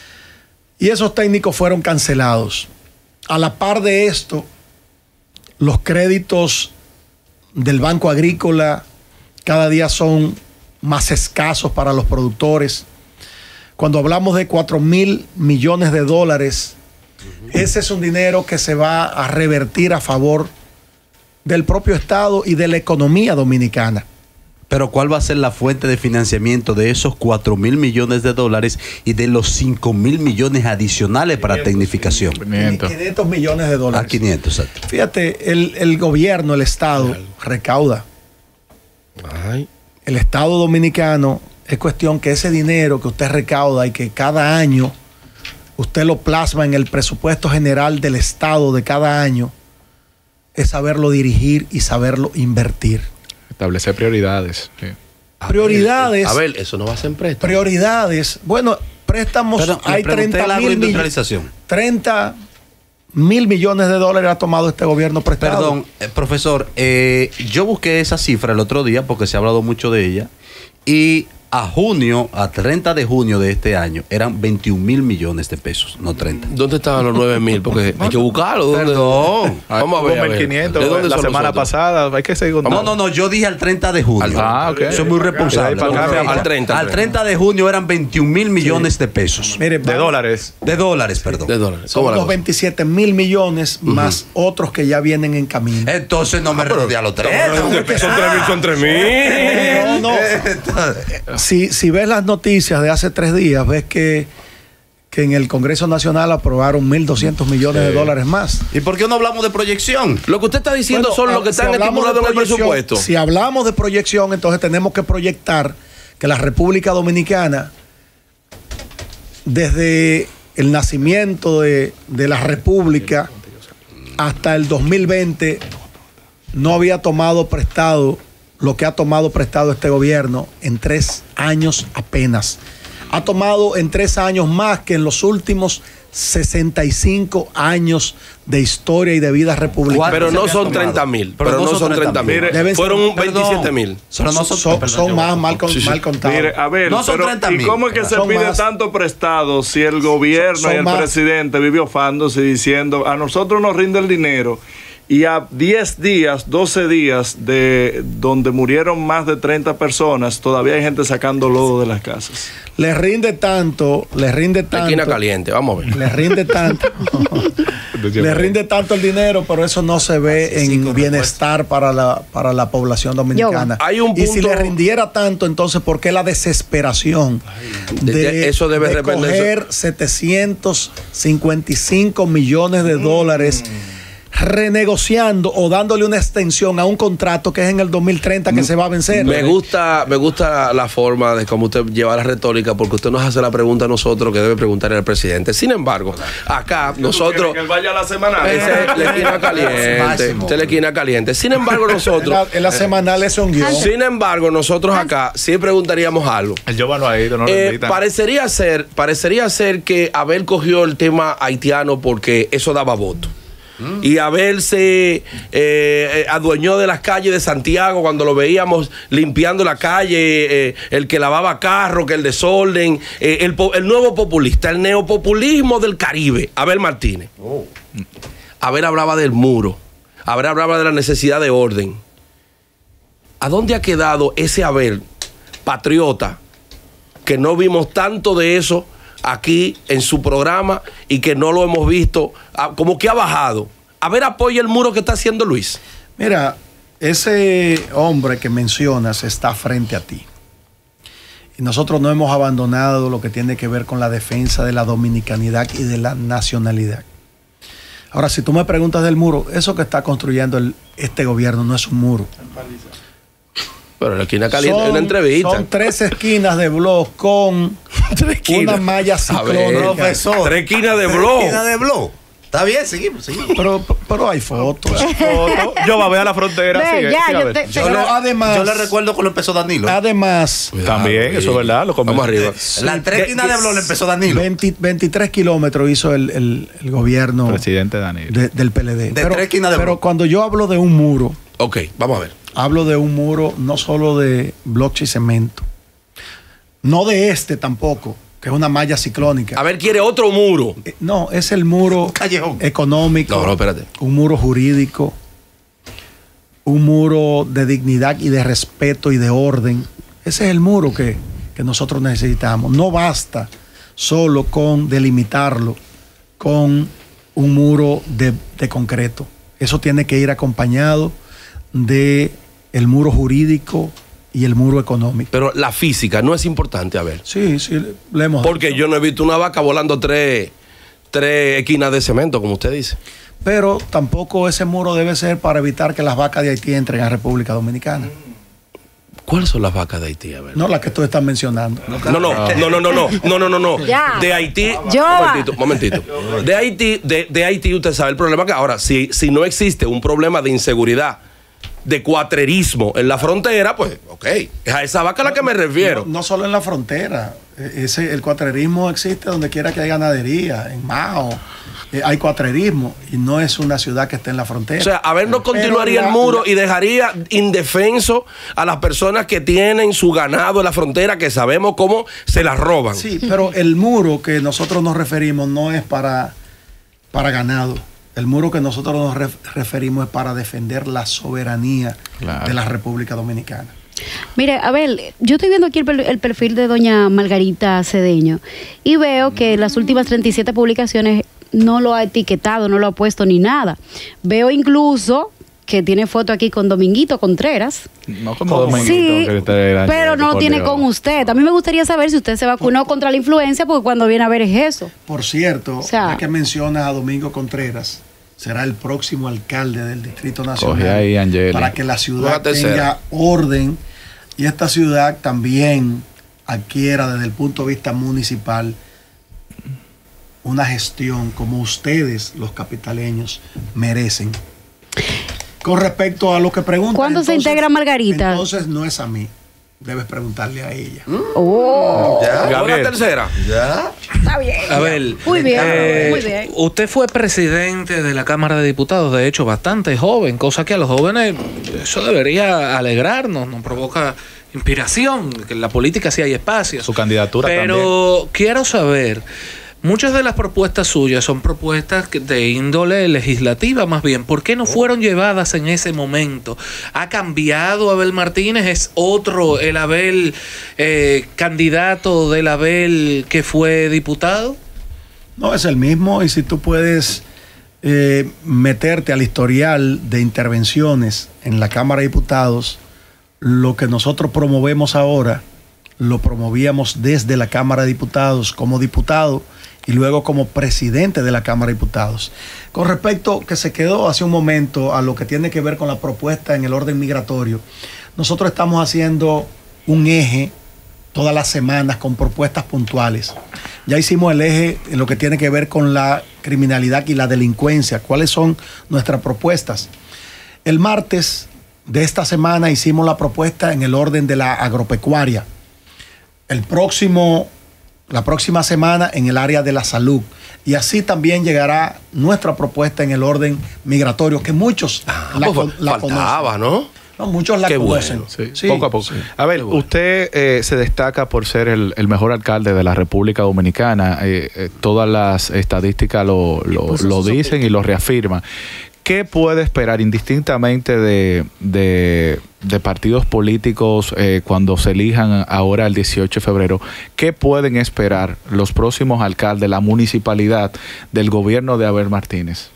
B: Y esos técnicos fueron cancelados. A la par de esto, los créditos del Banco Agrícola cada día son más escasos para los productores. Cuando hablamos de cuatro mil millones de dólares, ese es un dinero que se va a revertir a favor del propio Estado y de la economía dominicana.
A: Pero ¿cuál va a ser la fuente de financiamiento de esos cuatro mil millones de dólares y de los cinco mil millones adicionales para tecnificación?
G: quinientos.
B: quinientos millones de dólares.
A: A quinientos, exacto.
B: Fíjate, el, el gobierno, el Estado, recauda.
E: Ay.
B: El Estado dominicano, es cuestión que ese dinero que usted recauda y que cada año usted lo plasma en el presupuesto general del Estado de cada año, es saberlo dirigir y saberlo invertir.
G: Establecer prioridades. Sí.
E: A
B: Prioridades.
E: ver, a ver, eso no va a ser en préstamo.
B: Prioridades. Bueno, préstamos,
A: Pero le
B: hay
A: pregunté
B: treinta
A: la
B: mil millones.
A: agroindustrialización.
B: treinta mil millones de dólares ha tomado este gobierno prestado.
A: Perdón, eh, profesor, eh, yo busqué esa cifra el otro día porque se ha hablado mucho de ella y a junio, a treinta de junio de este año, eran veintiún mil millones de pesos, no treinta.
E: ¿Dónde estaban los nueve mil? Porque hay que buscarlo. ¿Dónde?
A: Perdón.
E: Vamos a ver. a
G: Hubo
E: ver.
G: mil quinientos
E: ¿De dónde
G: la
E: son
G: semana
E: nosotros?
G: pasada. Hay que seguir
A: No,
G: contando.
A: no, no, yo dije al treinta de junio.
G: Ah, ok.
A: Soy muy responsable.
G: De ahí para acá,
E: al treinta.
A: Al treinta de junio eran veintiún mil millones de pesos.
B: Mire,
G: De
B: vamos-
G: dólares.
A: De dólares, perdón.
E: De dólares.
B: Son
E: ¿Cómo la
B: unos
E: cosa?
B: veintisiete mil millones más otros que ya vienen en camino.
A: Entonces no me redondeé a los tres.
E: Son tres mil, son tres mil.
B: No, no. Si, si ves las noticias de hace tres días, ves que, que en el Congreso Nacional aprobaron mil doscientos millones de dólares más.
A: ¿Y por qué no hablamos de proyección?
E: Lo que usted está diciendo
B: Bueno,
E: son
B: ah,
E: los que
B: si
E: están
B: hablamos de
E: estipulados en el
B: proyección,
E: presupuesto.
B: Si hablamos de proyección, entonces tenemos que proyectar que la República Dominicana, desde el nacimiento de, de la República hasta el dos mil veinte, no había tomado prestado lo que ha tomado prestado este gobierno en tres años apenas. Ha tomado en tres años más que en los últimos sesenta y cinco años de historia y de vida republicana.
E: Pero no
A: se
E: son
A: habían tomado?
E: treinta mil.
A: Pero
E: Pero
A: no
E: no
A: son
E: son treinta mil.
C: Mire,
B: deben ser-
E: Fueron
A: Perdón.
E: veintisiete mil.
A: Solo no
B: son,
A: son,
B: son- son más mal, con-
E: Sí, sí.
B: mal contados.
C: Mire, a ver,
A: No son
C: pero
A: treinta
C: ¿y
A: mil.
C: cómo es que se
B: Son
C: pide
B: más.
C: tanto prestado si el gobierno
B: Son
C: y el
B: más.
C: presidente vive ofándose diciendo a nosotros nos rinde el dinero y a diez días, doce días de donde murieron más de treinta personas, todavía hay gente sacando lodo de las casas?
B: Les rinde tanto, les rinde
E: La esquina
B: tanto,
E: caliente, vamos a ver.
B: les rinde tanto, les rinde tanto el dinero, pero eso no se ve en bienestar para la, para la población dominicana.
E: Hay un
B: Y si
E: punto-
B: le rindiera tanto, entonces, ¿por qué la desesperación
E: De-
B: de,
E: de- eso debe
B: de
E: depender-
B: coger setecientos cincuenta y cinco millones de dólares? Renegociando o dándole una extensión a un contrato que es en el dos mil treinta que se va a vencer.
E: Me gusta, me gusta la forma de cómo usted lleva la retórica, porque usted nos hace la pregunta a nosotros que debe preguntarle al presidente. Sin embargo, acá nosotros.
C: Que él vaya a la semana.
E: Esa es la esquina caliente.
A: Máximo.
E: Esa es la esquina caliente. Sin embargo,
B: En la,
E: nosotros.
B: en la semanal es un guión.
E: Sin embargo, nosotros acá sí preguntaríamos algo.
G: El Giovanni no ha ido, no lo
E: Eh,
G: invitan.
E: parecería ser, parecería ser que Abel cogió el tema haitiano porque eso daba voto. Y Abel se eh, eh, adueñó de las calles de Santiago cuando lo veíamos limpiando la calle, eh, el que lavaba carro, que el desorden, eh, el, po- el nuevo populista, el neopopulismo del Caribe, Abel Martínez. Abel hablaba del muro, Abel hablaba de la necesidad de orden. ¿A dónde ha quedado ese Abel patriota que no vimos tanto de eso aquí en su programa y que no lo hemos visto, ah, como que ha bajado? A ver, apoya el muro que está haciendo Luis.
B: Mira, ese hombre que mencionas está frente a ti. Y nosotros no hemos abandonado lo que tiene que ver con la defensa de la dominicanidad y de la nacionalidad. Ahora, si tú me preguntas del muro, eso que está construyendo el- este gobierno no es un muro.
E: Pero en la esquina caliente hay
B: Son-
E: una entrevista.
B: Son tres esquinas de blog con
E: Tres esquinas.
B: una malla
E: A ver,
B: ciclónica.
A: profesor.
E: Tres esquinas de blog.
A: Esquina de blog. Está bien, seguimos, seguimos.
B: Pero, pero hay fotos.
G: Foto. Yo va a ver a la frontera.
F: Ve,
G: sigue,
F: ya,
G: sigue a
F: yo
G: ver.
F: te-
A: Yo,
B: Pero
A: le,
B: además-
A: yo le recuerdo cuando empezó Danilo.
B: Además,
G: También, eso es verdad. Lo
E: Vamos arriba.
A: La tres esquinas de blog le empezó Danilo.
B: veinte veintitrés kilómetros hizo el, el- el gobierno
G: Presidente Danilo.
B: de- del P L D.
A: De
B: pero,
A: tres esquinas de
B: pero
A: bloque.
B: cuando yo hablo de un muro,
E: Ok, vamos a ver.
B: hablo de un muro no solo de bloque y cemento, no de este tampoco, que es una malla ciclónica.
E: A ver, quiere otro muro.
B: Eh, No, es el muro
A: Callejón.
B: económico,
E: No, no, espérate.
B: un muro jurídico, un muro de dignidad y de respeto y de orden. Ese es el muro que, que nosotros necesitamos. No basta solo con delimitarlo con un muro de, de concreto. Eso tiene que ir acompañado de el muro jurídico, y el muro económico.
E: Pero la física no es importante, a ver.
B: Sí, sí, le hemos
E: Porque
B: dicho.
E: yo no he visto una vaca volando tres, tres esquinas de cemento, como usted dice.
B: Pero tampoco ese muro debe ser para evitar que las vacas de Haití entren a República Dominicana.
E: ¿Cuáles son las vacas de Haití? A ver.
B: No las que tú estás mencionando.
E: No, no, no, no, no, no, no, no, no, no.
F: Ya.
E: De Haití,
F: Yo.
E: momentito, momentito. De Haití, de, de Haití, usted sabe el problema que ahora, si, si no existe un problema de inseguridad, de cuatrerismo en la frontera, pues, ok, es a esa vaca a la que me refiero.
B: No, no solo en la frontera. Ese, el cuatrerismo existe donde quiera que haya ganadería, en Mao. Eh, hay cuatrerismo y no es una ciudad que esté en la frontera.
E: O sea, a ver, no continuaría
B: Pero la-
E: el muro
B: la-
E: y dejaría indefenso a las personas que tienen su ganado en la frontera, que sabemos cómo se las roban.
B: Sí, pero el muro que nosotros nos referimos no es para, para ganado. El muro que nosotros nos ref- referimos es para defender la soberanía
G: Claro.
B: de la República Dominicana.
F: Mire, a ver, yo estoy viendo aquí el, per- el perfil de doña Margarita Cedeño y veo que las últimas treinta y siete publicaciones no lo ha etiquetado, no lo ha puesto ni nada. Veo incluso que tiene foto aquí con Dominguito Contreras.
G: No como Dominguito,
F: Sí,
G: que usted era
F: pero no lo
G: por
F: tiene
G: Dios.
F: con usted. A mí me gustaría saber si usted se vacunó contra la influencia, porque cuando viene a ver es eso.
B: Por cierto,
F: O sea-
B: ya que mencionas a Domingo Contreras, será el próximo alcalde del Distrito
G: Coge
B: Nacional
G: ahí, Angeli.
B: para que la
E: Una
B: ciudad
E: tercera.
B: tenga orden y esta ciudad también adquiera desde el punto de vista municipal una gestión como ustedes, los capitaleños, merecen. Con respecto a lo que preguntan...
F: ¿Cuándo se integra Margarita?
B: Entonces no es a mí, debes preguntarle a ella.
F: Oh,
A: ¿Ya?
E: Una
G: Gabriel.
E: tercera.
A: ¿Ya?
F: está bien.
D: A ver,
F: Muy bien,
D: eh,
F: muy bien.
D: Usted fue presidente de la Cámara de Diputados, de hecho, bastante joven, cosa que a los jóvenes eso debería alegrarnos, nos provoca inspiración, que en la política sí hay espacio.
G: Su candidatura
D: Pero quiero saber, muchas de las propuestas suyas son propuestas que- de índole legislativa más bien. ¿Por qué no fueron llevadas en ese momento? ¿Ha cambiado Abel Martínez? ¿Es otro el Abel eh, candidato del Abel que fue diputado?
B: No, es el mismo y si tú puedes eh, meterte al historial de intervenciones en la Cámara de Diputados, lo que nosotros promovemos ahora, lo promovíamos desde la Cámara de Diputados como diputado y luego como presidente de la Cámara de Diputados. Con respecto que se quedó hace un momento a lo que tiene que ver con la propuesta en el orden migratorio, nosotros estamos haciendo un eje todas las semanas con propuestas puntuales. Ya hicimos el eje en lo que tiene que ver con la criminalidad y la delincuencia. ¿Cuáles son nuestras propuestas? El martes de esta semana hicimos la propuesta en el orden de la agropecuaria. El próximo, la próxima semana en el área de la salud. Y así también llegará nuestra propuesta en el orden migratorio, que muchos
E: Ah,
B: la,
E: pues,
B: con- la
E: faltaba,
B: conocen.
E: ¿no?
B: No, muchos la
E: Qué
B: conocen.
E: bueno,
G: Sí,
B: Sí,
G: poco a poco.
B: sí.
G: A ver,
E: Qué bueno.
G: usted eh, se destaca por ser el, el mejor alcalde de la República Dominicana. Eh, eh, todas las estadísticas lo, lo,
B: pues
G: lo
B: eso
G: dicen y lo reafirman. ¿Qué puede esperar indistintamente de, de, de partidos políticos eh, cuando se elijan ahora el dieciocho de febrero? ¿Qué pueden esperar los próximos alcaldes, la municipalidad del gobierno de Abel Martínez?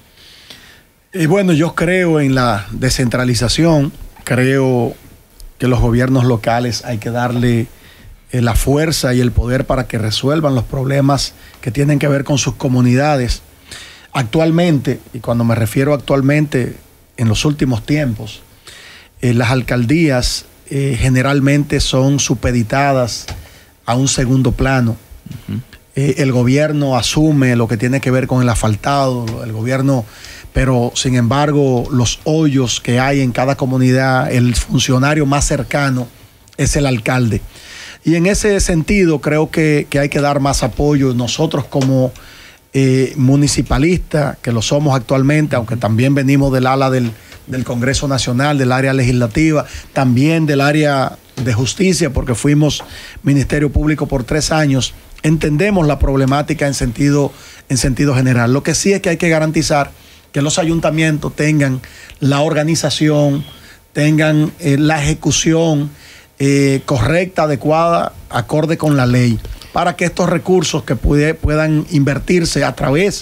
B: Y bueno, yo creo en la descentralización, creo que los gobiernos locales hay que darle eh, la fuerza y el poder para que resuelvan los problemas que tienen que ver con sus comunidades. Actualmente, y cuando me refiero actualmente, en los últimos tiempos, eh, las alcaldías eh, generalmente son supeditadas a un segundo plano. Eh, el gobierno asume lo que tiene que ver con el asfaltado, el gobierno, pero sin embargo los hoyos que hay en cada comunidad, el funcionario más cercano es el alcalde. Y en ese sentido creo que, que hay que dar más apoyo nosotros como eh, municipalistas, que lo somos actualmente, aunque también venimos del ala del, del Congreso Nacional, del área legislativa, también del área de justicia, porque fuimos Ministerio Público por tres años. Entendemos la problemática en sentido, en sentido general. Lo que sí es que hay que garantizar que los ayuntamientos tengan la organización, tengan eh, la ejecución eh, correcta, adecuada, acorde con la ley, para que estos recursos que puede, puedan invertirse a través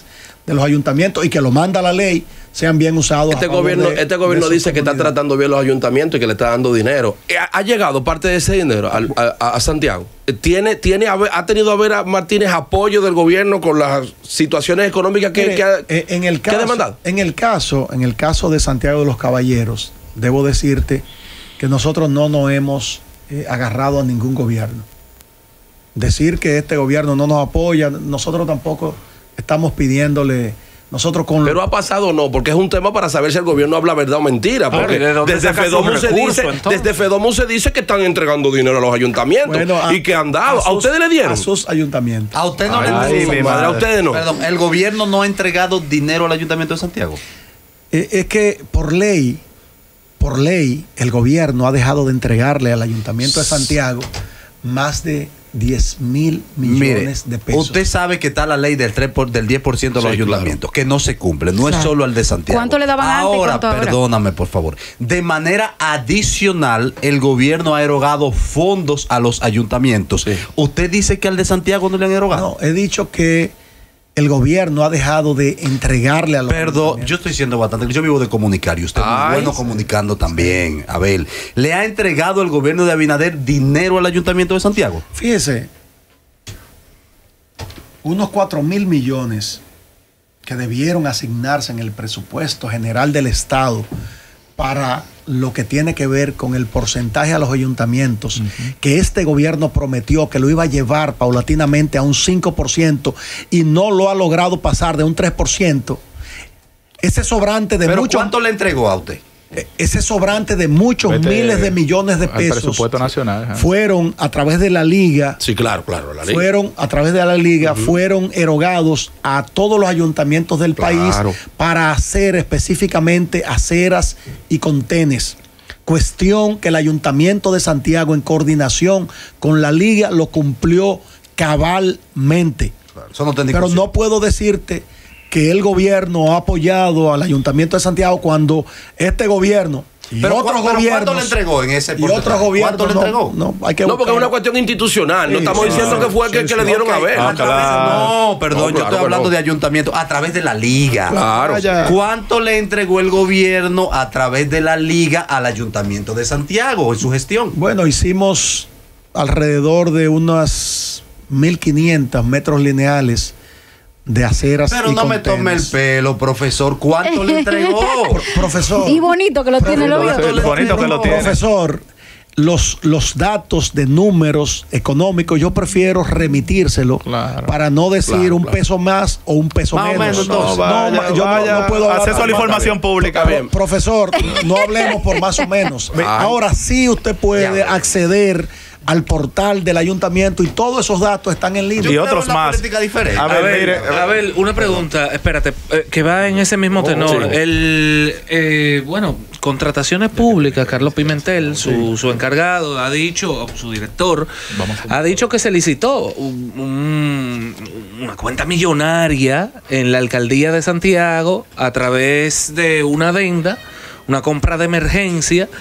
B: de los ayuntamientos y que lo manda la ley sean bien usados.
E: Este gobierno, de, este gobierno dice que está tratando bien los ayuntamientos y que le está dando dinero. ¿Ha, ha llegado parte de ese dinero al, a, a Santiago? ¿Tiene, tiene, ¿Ha tenido a Vera Martínez apoyo del gobierno con las situaciones económicas que,
B: Mire,
E: que, ha,
B: en el caso,
E: que ha demandado?
B: En el caso, en el caso de Santiago de los Caballeros, debo decirte que nosotros no nos hemos eh, agarrado a ningún gobierno. Decir que este gobierno no nos apoya, nosotros tampoco estamos pidiéndole. Nosotros con
E: Pero ha pasado o no, porque es un tema para saber si el gobierno habla verdad o mentira. Porque
D: ¿de
E: desde Fedomu se dice, desde Fedomu se dice que están entregando dinero a los ayuntamientos bueno, a, y que han dado. ¿A,
B: a
E: ustedes le dieron?
B: A sus ayuntamientos.
A: A usted no
E: Ay,
A: le
E: ay, mi madre, a ustedes no.
A: Perdón, el gobierno no ha entregado dinero al Ayuntamiento de Santiago.
B: Eh, es que por ley, por ley, el gobierno ha dejado de entregarle al Ayuntamiento de Santiago más de diez mil millones
A: Mire,
B: de pesos.
A: Usted sabe que está la ley del, tres por, del diez por ciento de los sí, ayuntamientos, claro, que no se cumple, no claro, es solo el de Santiago.
F: ¿Cuánto le daban
A: ahora,
F: antes? Ahora,
A: perdóname, por favor. De manera adicional, el gobierno ha erogado fondos a los ayuntamientos. Sí. ¿Usted dice que al de Santiago no le han erogado?
B: No, he dicho que el gobierno ha dejado de entregarle a los
A: Perdón, yo estoy siendo bastante. Yo vivo de comunicar y usted es muy bueno sí. comunicando también. Abel, ¿le ha entregado el gobierno de Abinader dinero al Ayuntamiento de Santiago?
B: Fíjese, unos cuatro mil millones que debieron asignarse en el presupuesto general del Estado para lo que tiene que ver con el porcentaje a los ayuntamientos, uh-huh, que este gobierno prometió que lo iba a llevar paulatinamente a un cinco por ciento y no lo ha logrado pasar de un tres por ciento. Ese sobrante de
A: ¿Pero
B: muchos...
A: ¿Cuánto le entregó a usted?
B: Ese sobrante de muchos Vete miles de millones de pesos
G: presupuesto nacional, ¿eh?
B: fueron a través de la liga.
E: Sí, claro, claro. La liga.
B: Fueron a través de la liga, uh-huh, fueron erogados a todos los ayuntamientos del claro. país para hacer específicamente aceras y contenes. Cuestión que el Ayuntamiento de Santiago, en coordinación con la liga, lo cumplió cabalmente.
A: Claro, eso no
B: Pero no puedo decirte que el gobierno ha apoyado al Ayuntamiento de Santiago cuando este gobierno y
A: pero,
B: otros
A: pero
B: gobiernos
A: ¿cuánto le entregó en ese
B: porcentaje? Y otros gobiernos
A: ¿Cuánto le entregó?
B: No, no, hay que
E: no porque es una cuestión institucional. Sí, no estamos sí, diciendo sí, que fue sí, que, sí, que le dieron okay. a ver.
A: Ah, claro. No, perdón, no, claro, yo estoy hablando no. de ayuntamiento a través de la liga.
E: Claro.
A: ¿Cuánto le entregó el gobierno a través de la liga al Ayuntamiento de Santiago en su gestión?
B: Bueno, hicimos alrededor de unas mil quinientos metros lineales de aceras.
A: Pero
B: y
A: no
B: contenes.
A: me tome el pelo, profesor. ¿Cuánto le entregó?
B: Profesor.
F: Y bonito que lo tiene, lo vio.
G: Bonito que lo tiene.
B: Profesor, los, los datos de números económicos yo prefiero remitírselo claro, para no decir claro, un claro. peso más o un peso más menos. menos
G: no, vaya,
B: no, yo
G: vaya,
B: no, no puedo hablar.
G: Acceso a la información pública.
B: Bien. Profesor, no hablemos por más o menos. Ay. Ahora sí usted puede ya, acceder al portal del ayuntamiento y todos esos datos están en línea.
G: Y otros más.
A: A
D: ver, a ver, mire, a ver, una pregunta, espérate, eh, que va en ese mismo tenor. Oh, sí. El, eh, bueno, contrataciones públicas, Carlos Pimentel, su, sí. su encargado, ha dicho, su director, Vamos ha dicho que se licitó un, un, una cuenta millonaria en la alcaldía de Santiago a través de una adenda, una compra de emergencia.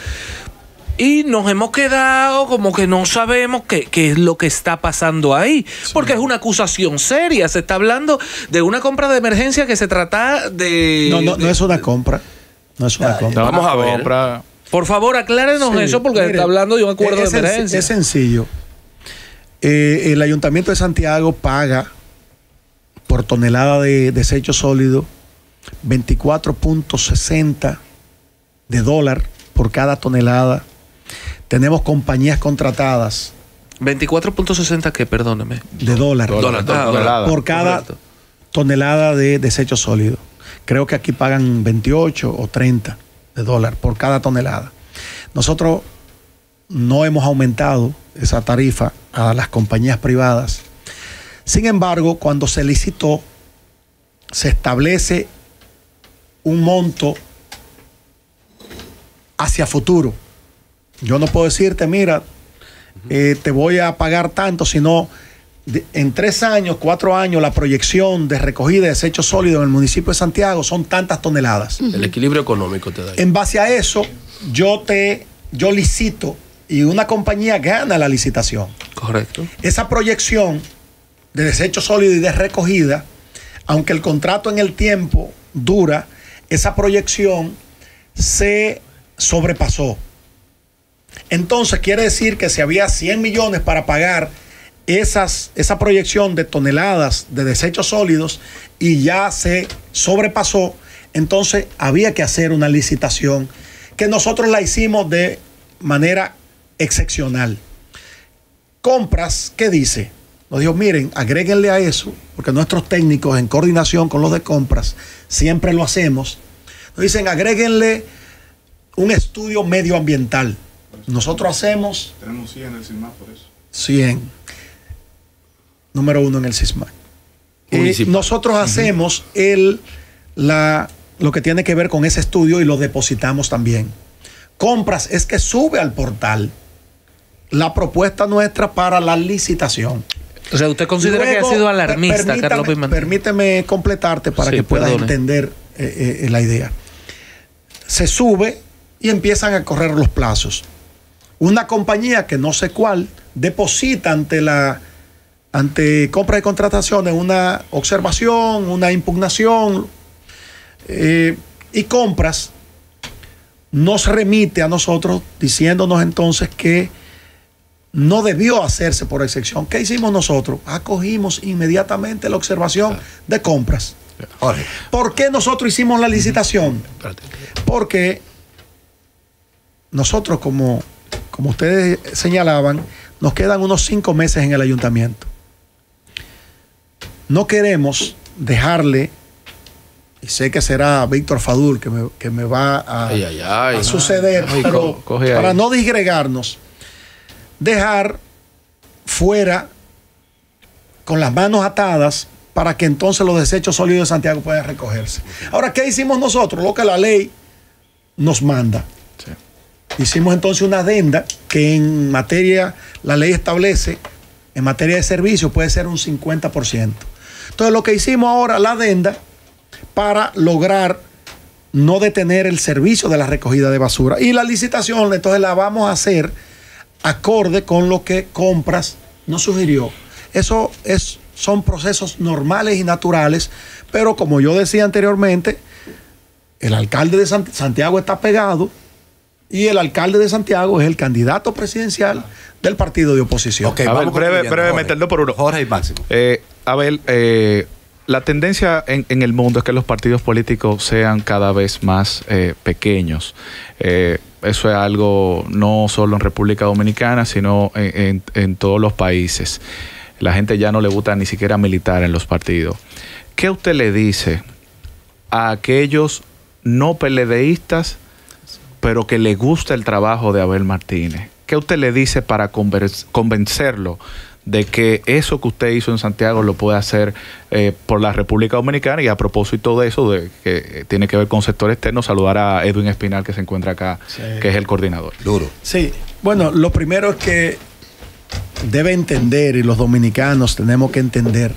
D: Y nos hemos quedado como que no sabemos qué, qué es lo que está pasando ahí. Sí. Porque es una acusación seria. Se está hablando de una compra de emergencia que se trata de...
B: No, no,
D: de,
B: no es una compra. No es una compra.
E: Vamos a ver.
G: Compra.
D: Por favor, aclárenos sí, eso porque mire, se está hablando de un acuerdo
B: es,
D: de emergencia.
B: Es sencillo. Eh, el Ayuntamiento de Santiago paga por tonelada de desecho sólido veinticuatro punto sesenta de dólar por cada tonelada. Tenemos compañías contratadas.
D: veinticuatro punto sesenta, ¿qué? Perdóneme.
B: De dólar.
E: Dólar, dólar,
D: ah,
E: dólar.
B: Por cada Correcto. tonelada de desecho sólido. Creo que aquí pagan veintiocho o treinta de dólar por cada tonelada. Nosotros no hemos aumentado esa tarifa a las compañías privadas. Sin embargo, cuando se licitó, se establece un monto hacia futuro. Yo no puedo decirte, mira, eh, te voy a pagar tanto, sino de, en tres años, cuatro años, la proyección de recogida de desechos sólidos en el municipio de Santiago son tantas toneladas.
E: El equilibrio económico te da.
B: En base a eso, yo te, yo licito y una compañía gana la licitación.
D: Correcto.
B: Esa proyección de desechos sólidos y de recogida aunque el contrato en el tiempo dura, esa proyección se sobrepasó. Entonces quiere decir que si había cien millones para pagar esas, esa proyección de toneladas de desechos sólidos y ya se sobrepasó, entonces había que hacer una licitación que nosotros la hicimos de manera excepcional. Compras, ¿qué dice? Nos dijo, miren, agréguenle a eso, porque nuestros técnicos en coordinación con los de compras siempre lo hacemos. Nos dicen, agréguenle un estudio medioambiental. Nosotros hacemos...
C: Tenemos cien en el CISMAC por eso.
B: cien. Número uno en el CISMAC. Y nosotros hacemos el, la, lo que tiene que ver con ese estudio y lo depositamos también. Compras es que sube al portal la propuesta nuestra para la licitación.
D: O sea, ¿usted considera
B: Luego,
D: que ha sido alarmista, Carlos
B: Pimentel? Permíteme completarte para
D: sí,
B: que puedas
D: perdone.
B: entender eh, eh, la idea. Se sube y empiezan a correr los plazos. Una compañía que no sé cuál deposita ante la ante compra y contrataciones una observación, una impugnación eh, y compras nos remite a nosotros diciéndonos entonces que no debió hacerse por excepción. ¿Qué hicimos nosotros? Acogimos inmediatamente la observación de compras. ¿Por qué nosotros hicimos la licitación? Porque nosotros, como, como ustedes señalaban, nos quedan unos cinco meses en el ayuntamiento. No queremos dejarle, y sé que será Víctor Fadul que me, que me va a,
E: ay, ay, ay.
B: a suceder,
G: Ay,
B: pero
G: co- coge ahí.
B: para no disgregarnos, dejar fuera con las manos atadas para que entonces los desechos sólidos de Santiago puedan recogerse. Ahora, ¿qué hicimos nosotros? Lo que la ley nos manda. Sí. Hicimos entonces una adenda que en materia, la ley establece, en materia de servicio puede ser un cincuenta por ciento. Entonces, lo que hicimos ahora, la adenda, para lograr no detener el servicio de la recogida de basura. Y la licitación, entonces la vamos a hacer acorde con lo que Compras nos sugirió. Eso es, son procesos normales y naturales, pero como yo decía anteriormente, el alcalde de Sant- Santiago está pegado y el alcalde de Santiago es el candidato presidencial del partido de oposición.
A: Ok,
G: A ver,
A: vamos
G: breve-
A: concluyendo,
G: brevemente,
A: Jorge.
G: el dos por uno.
A: Jorge y Máximo.
G: Eh, a ver, eh, la tendencia en, en el mundo es que los partidos políticos sean cada vez más eh, pequeños. Eh, eso es algo no solo en República Dominicana, sino en, en, en todos los países. La gente ya no le gusta ni siquiera militar en los partidos. ¿Qué usted le dice a aquellos no peledeístas, pero que le gusta el trabajo de Abel Martínez? ¿Qué usted le dice para conver- convencerlo de que eso que usted hizo en Santiago lo puede hacer eh, por la República Dominicana? Y a propósito de eso, de que eh, tiene que ver con sector externo, saludar a Edwin Espinal, que se encuentra acá,
B: Sí.
G: que es el coordinador.
A: Duro.
B: Sí, bueno, lo primero es que debe entender, y los dominicanos tenemos que entender,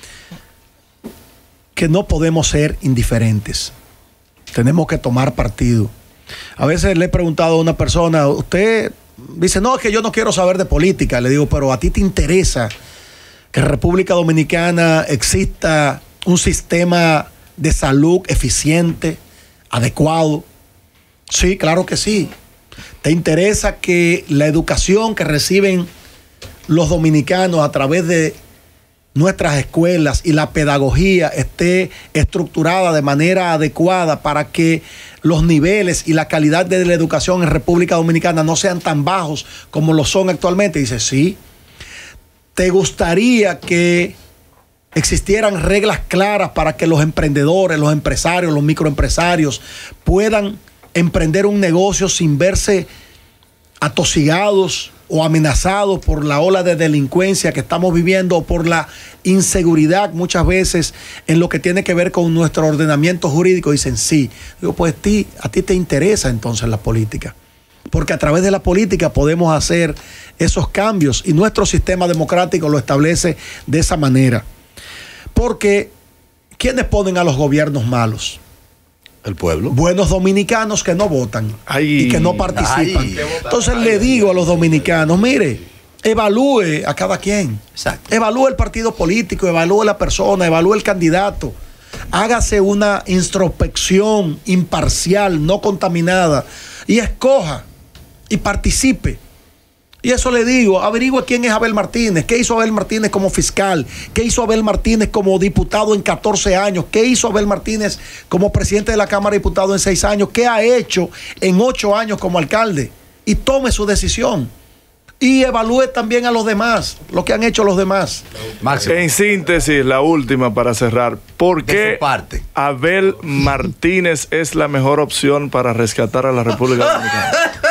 B: que no podemos ser indiferentes. Tenemos que tomar partido. A veces le he preguntado a una persona, usted dice, no, es que yo no quiero saber de política. Le digo, pero a ti te interesa que en República Dominicana exista un sistema de salud eficiente, adecuado. Sí, claro que sí. ¿Te interesa que la educación que reciben los dominicanos a través de nuestras escuelas y la pedagogía esté estructurada de manera adecuada para que los niveles y la calidad de la educación en República Dominicana no sean tan bajos como lo son actualmente? Dice, sí. ¿Te gustaría que existieran reglas claras para que los emprendedores, los empresarios, los microempresarios puedan emprender un negocio sin verse atosigados o amenazados por la ola de delincuencia que estamos viviendo o por la inseguridad muchas veces en lo que tiene que ver con nuestro ordenamiento jurídico? Dicen sí. Digo, pues ti, a ti te interesa entonces la política, porque a través de la política podemos hacer esos cambios y nuestro sistema democrático lo establece de esa manera. Porque ¿quiénes ponen a los gobiernos malos?
A: El pueblo.
B: Buenos dominicanos que no votan
C: Ay,
B: y que no participan.
A: ay,
B: Entonces
A: ay,
B: le
A: ay,
B: digo
A: ay,
B: a los dominicanos, mire, evalúe a cada quien.
A: Exacto.
B: Evalúe el partido político, evalúe la persona, evalúe el candidato. hágase una introspección imparcial, no contaminada, y escoja y participe. Y eso le digo, averigüe quién es Abel Martínez, qué hizo Abel Martínez como fiscal, qué hizo Abel Martínez como diputado en catorce años, qué hizo Abel Martínez como presidente de la Cámara de Diputados en seis años, qué ha hecho en ocho años como alcalde, y tome su decisión. Y evalúe también a los demás, lo que han hecho los demás.
C: Máximo. En síntesis, la última para cerrar. ¿Por qué Abel Martínez es la mejor opción para rescatar a la República Dominicana?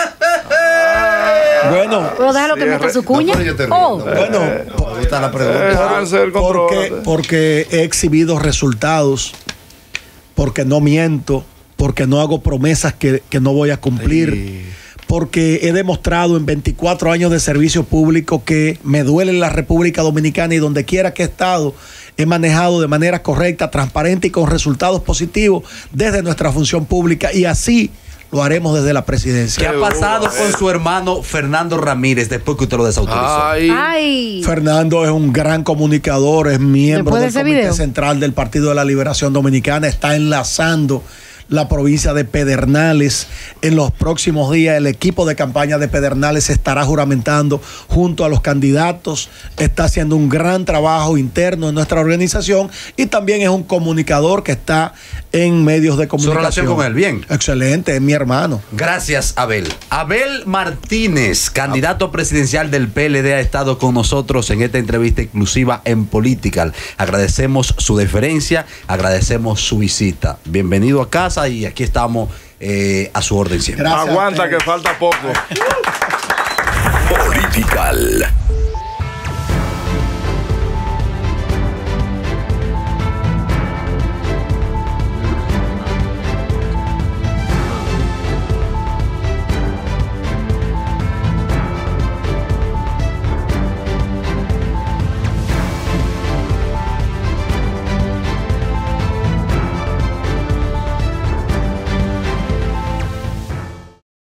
B: Bueno,
F: pero déjalo que meta su cuña. No, oh.
B: Bueno, por, está la pregunta. Porque, porque he exhibido resultados, porque no miento, porque no hago promesas que, que no voy a cumplir. Sí. Porque he demostrado en veinticuatro años de servicio público que me duele la República Dominicana, y donde quiera que he estado he manejado de manera correcta, transparente y con resultados positivos desde nuestra función pública, y así lo haremos desde la presidencia.
A: ¿Qué ha pasado con su hermano Fernando Ramírez después que usted lo desautorizó?
B: Ay. Ay. Fernando es un gran comunicador, es miembro del Comité video? Central del Partido de la Liberación Dominicana, está enlazando la provincia de Pedernales. En los próximos días el equipo de campaña de Pedernales estará juramentando junto a los candidatos, está haciendo un gran trabajo interno en nuestra organización, y también es un comunicador que está en medios de comunicación.
A: ¿Su relación con él bien?
B: Excelente, es mi hermano.
A: Gracias, Abel. Abel Martínez, candidato presidencial del P L D, ha estado con nosotros en esta entrevista exclusiva en Political. Agradecemos su deferencia, agradecemos su visita. Bienvenido a casa, y aquí estamos eh, a su orden siempre.
C: Gracias. Aguanta que falta poco.
H: Political.